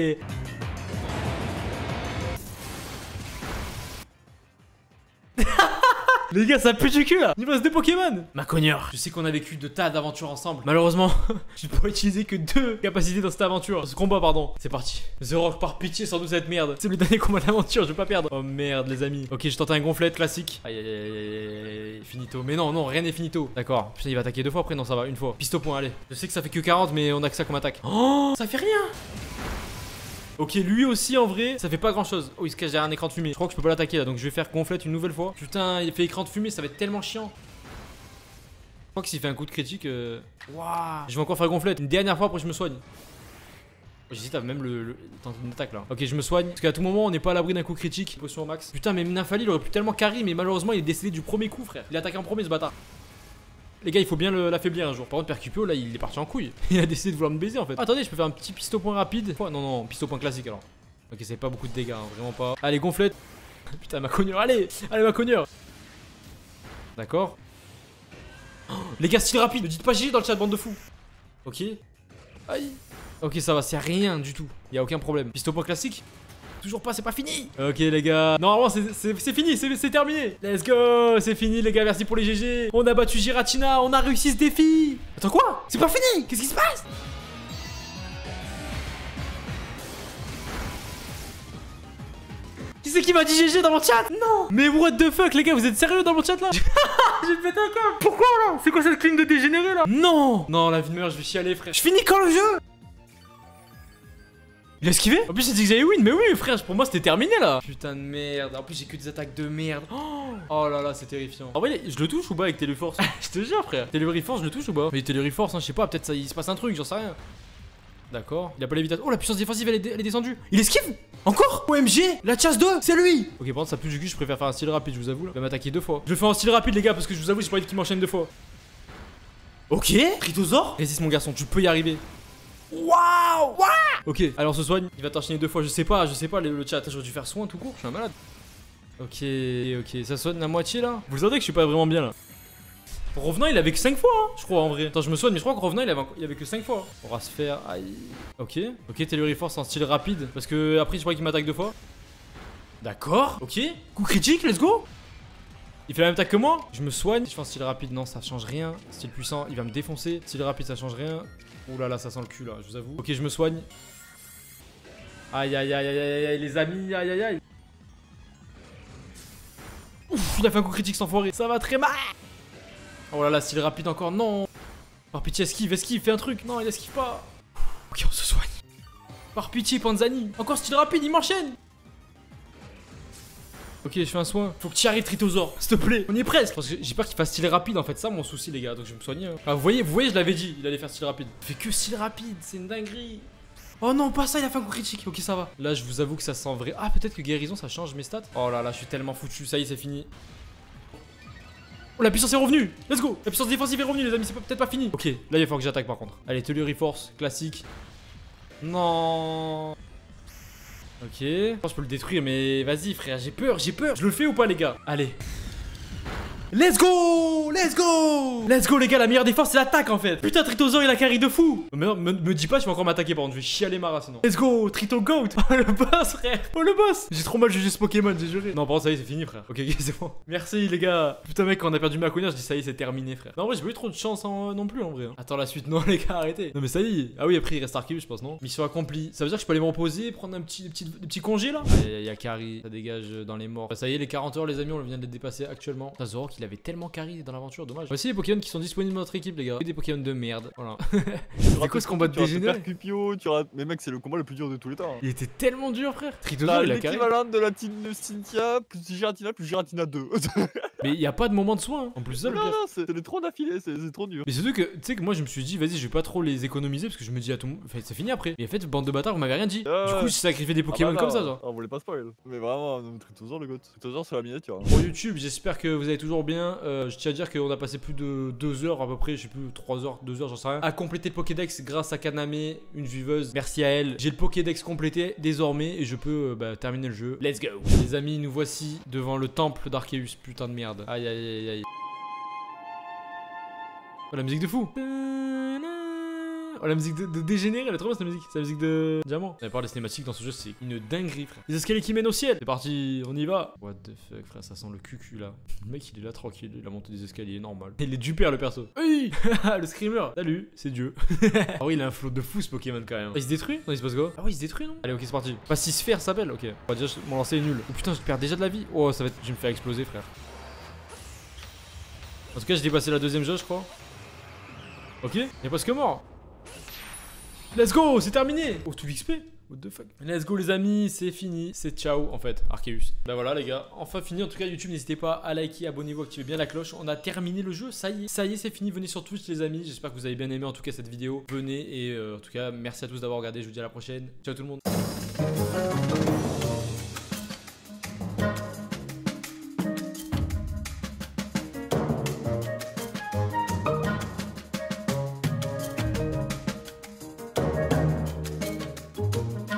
Les gars, ça pue du cul là. Il me reste 2 Pokémon. Ma cogneur. Je sais qu'on a vécu de tas d'aventures ensemble. Malheureusement, je ne pourrais utiliser que 2 capacités dans cette aventure. Ce combat, pardon. C'est parti. The Rock, par pitié, sans doute cette merde. C'est le dernier combat d'aventure, je vais pas perdre. Oh merde, les amis. Ok, je tente un gonflette classique. Aïe aïe aïe aïe. Finito. Mais non, non, rien n'est finito. D'accord. Putain, il va attaquer 2 fois après. Non, ça va, une fois. Piste au point, allez. Je sais que ça fait que 40, mais on a que ça comme attaque. Oh, ça fait rien. Ok, lui aussi en vrai, ça fait pas grand chose. Oh, il se cache derrière un écran de fumée. Je crois que je peux pas l'attaquer là, donc je vais faire gonflette une nouvelle fois. Putain, il fait écran de fumée, ça va être tellement chiant. Je crois que s'il fait un coup de critique, waouh, je vais encore faire gonflette une dernière fois, après je me soigne. Oh, j'hésite à même le tenter une attaque là. Ok, je me soigne. Parce qu'à tout moment, on n'est pas à l'abri d'un coup critique. Potion au max. Putain, mais Nymphali, il aurait pu tellement carry, mais malheureusement, il est décédé du premier coup, frère. Il attaque en premier, ce bâtard. Les gars, il faut bien l'affaiblir un jour. Par contre, Percupio, là, il est parti en couille. Il a décidé de vouloir me baiser en fait. Ah, attendez, je peux faire un petit piste au point rapide. Oh, non, non, piste au point classique alors. Ok, c'est pas beaucoup de dégâts, hein, vraiment pas. Allez, gonflette. Putain, ma cogneur, allez, allez, ma cogneur. D'accord. Oh, les gars, style rapide. Ne dites pas GG dans le chat, bande de fous. Ok. Aïe. Ok, ça va, c'est rien du tout. Y a aucun problème. Piste au point classique. Toujours pas, c'est pas fini. Ok les gars, normalement c'est fini, c'est terminé. Let's go, c'est fini les gars, merci pour les GG. On a battu Giratina, on a réussi ce défi. Attends quoi? C'est pas fini? Qu'est-ce qui se passe? Qui c'est qui m'a dit GG dans mon chat? Non. Mais what the fuck les gars, vous êtes sérieux dans mon chat là? J'ai pété un câble. Pourquoi là? C'est quoi cette clim de dégénéré là? Non. Non, la vie de meurt, je vais chialer frère. Je finis quand le jeu? Il a esquivé? En plus j'ai dit que j'avais win, mais oui frère, pour moi c'était terminé là. Putain de merde, en plus j'ai que des attaques de merde. Oh là là, c'est terrifiant. En vrai, je le touche ou pas avec Téléforce? Je te jure frère, Téléforce je le touche ou pas? Mais Téléforce, hein, je sais pas, peut-être il se passe un truc, j'en sais rien. D'accord, il a pas l'évitation. Oh la puissance défensive elle est descendue. Il esquive? Encore? OMG, la chasse 2, c'est lui. Ok, par contre ça pue du cul, je préfère faire un style rapide, je vous avoue là. Il va m'attaquer 2 fois. Je le fais en style rapide les gars, parce que je vous avoue j'ai pas envie qu'il m'enchaîne 2 fois. Ok, Tritosaur. Résiste mon garçon, tu peux y arriver. Waouh! Ok, alors on se soigne, il va t'enchaîner 2 fois, je sais pas le chat, j'aurais dû faire soin tout court, je suis un malade. Ok, ok, ça soigne la moitié là. Vous savez que je suis pas vraiment bien là. Revenant il avait que 5 fois, hein, je crois en vrai. Attends, je me soigne, mais je crois que Revenant il avait que 5 fois. On va se faire, aïe. Ok, ok, Téléforce en style rapide, parce que après je crois qu'il m'attaque 2 fois. D'accord, ok, coup critique, let's go. Il fait la même attaque que moi. Je me soigne, je fais un style rapide, non ça change rien. Style puissant, il va me défoncer. Style rapide ça change rien. Ouh là là, ça sent le cul là, je vous avoue. Ok, je me soigne. Aïe aïe aïe aïe aïe aïe, les amis, aïe aïe aïe. Ouf, il a fait un coup critique sans foirer. Ça va très mal. Oh là là, style rapide encore, non. Par pitié, esquive, fais un truc. Non, il esquive pas. Ok, on se soigne. Par pitié, Panzani. Encore style rapide, il m'enchaîne. Ok, je fais un soin. Faut que tu y arrives, Tritosaur, s'il te plaît. On y est presque. Parce que j'ai peur qu'il fasse style rapide en fait. Ça, mon souci, les gars. Donc je vais me soigner. Hein. Ah, vous voyez, je l'avais dit. Il allait faire style rapide. Il fait que style rapide. C'est une dinguerie. Oh non, pas ça. Il a fait un coup critique. Ok, ça va. Là, je vous avoue que ça sent vrai. Ah, peut-être que guérison, ça change mes stats. Oh là là, je suis tellement foutu. Ça y est, c'est fini. Oh, la puissance est revenue. Let's go. La puissance défensive est revenue, les amis. C'est peut-être pas fini. Ok, là, il va falloir que j'attaque par contre. Allez, Téléforce, classique. Non. Ok, je pense que je peux le détruire, mais vas-y frère, j'ai peur. Je le fais ou pas les gars? Allez. Let's go! Let's go! Let's go les gars, la meilleure défense c'est l'attaque en fait. Putain, Tritosaur il a carry de fou. Me dis pas, tu vas encore m'attaquer par contre, je vais chialer Mara sinon. Let's go, Trito Goat. Oh le boss frère. Oh le boss. J'ai trop mal jugé ce Pokémon, j'ai juré. Non par contre ça y est, c'est fini frère. Ok, c'est bon. Merci les gars. Putain mec, quand on a perdu ma cogneur, je dis ça y est, c'est terminé frère. Non en vrai, j'ai pas eu trop de chance non plus en vrai. Hein. Attends la suite, non les gars, arrêtez. Non mais ça y est. Ah oui, après il reste Arceus je pense, non? Mission accomplie. Ça veut dire que je peux aller me reposer, prendre un petit congé là? Il y a carry, ça dégage dans les morts. Ça y est, les 40 heures les amis, on vient de les dépasser actuellement. T'as Zoro qui qu'il avait tellement carry dans l'aventure, dommage. Voici les Pokémon qui sont disponibles dans notre équipe, les gars. Des Pokémon de merde, voilà. C'est quoi ce combat de dégénéré? Cupio, tu rates. Mais mec, c'est le combat le plus dur de tous les temps. Il était tellement dur, frère. T'as Tritosaur, il a carry. l'équivalent de la team de Cynthia, plus Giratina, plus Giratina 2. Mais il y a pas de moment de soin, hein. En plus ça, le Non, pire. non, c'est les trois d'affilée, c'est trop dur. Mais surtout que, tu sais que moi je me suis dit, vas-y, je vais pas trop les économiser parce que je me dis à tout le monde, enfin, c'est fini après. Et en fait, bande de bâtards, vous m'avez rien dit. Du coup, j'ai sacrifié des Pokémon comme ça, genre. On voulait pas spoil. Mais vraiment, Tritosaur le goat. Tritosaur sur la miniature. Pour YouTube, j'espère que vous allez toujours bien. Je tiens à dire qu'on a passé plus de 2 heures à peu près, je sais plus, 3 heures, 2 heures, j'en sais rien, à compléter le Pokédex grâce à Kaname, une viveuse. Merci à elle. J'ai le Pokédex complété désormais et je peux terminer le jeu. Let's go. Les amis, nous voici devant le temple d'Arceus. Putain de merde. Aïe aïe aïe aïe. Oh, la musique de fou. Oh, la musique de dégénéré, elle est trop bien cette musique. C'est la musique de diamant. On avait parlé des cinématiques dans ce jeu, c'est une dinguerie, frère. Les escaliers qui mènent au ciel. C'est parti, on y va. What the fuck, frère, ça sent le cucu là. Le mec, il est là tranquille, il a monté des escaliers, normal. Il est du père, le perso. Oui. Le screamer. Salut, c'est Dieu. Ah oui, il a un flow de fou ce Pokémon quand même. Il se détruit? Non, il se passe quoi? Ah oui, il se détruit, non? Allez, ok, c'est parti. Pas 6 sphères, ça s'appelle. Ok. Bon, déjà, mon lancer est nul. Oh putain, je perds déjà de la vie. Oh, ça va être. Je vais me faire exploser, frère. En tout cas, j'ai dépassé la deuxième jauge, je crois. Ok, il est presque mort. Let's go, c'est terminé. Oh, tout l'XP. What the fuck. Let's go les amis, c'est fini. C'est ciao en fait, Arceus. Bah voilà les gars, enfin fini. En tout cas YouTube, n'hésitez pas à liker, abonnez-vous, activez bien la cloche. On a terminé le jeu, ça y est, c'est fini. Venez sur Twitch les amis. J'espère que vous avez bien aimé en tout cas cette vidéo. Venez et en tout cas merci à tous d'avoir regardé. Je vous dis à la prochaine. Ciao tout le monde.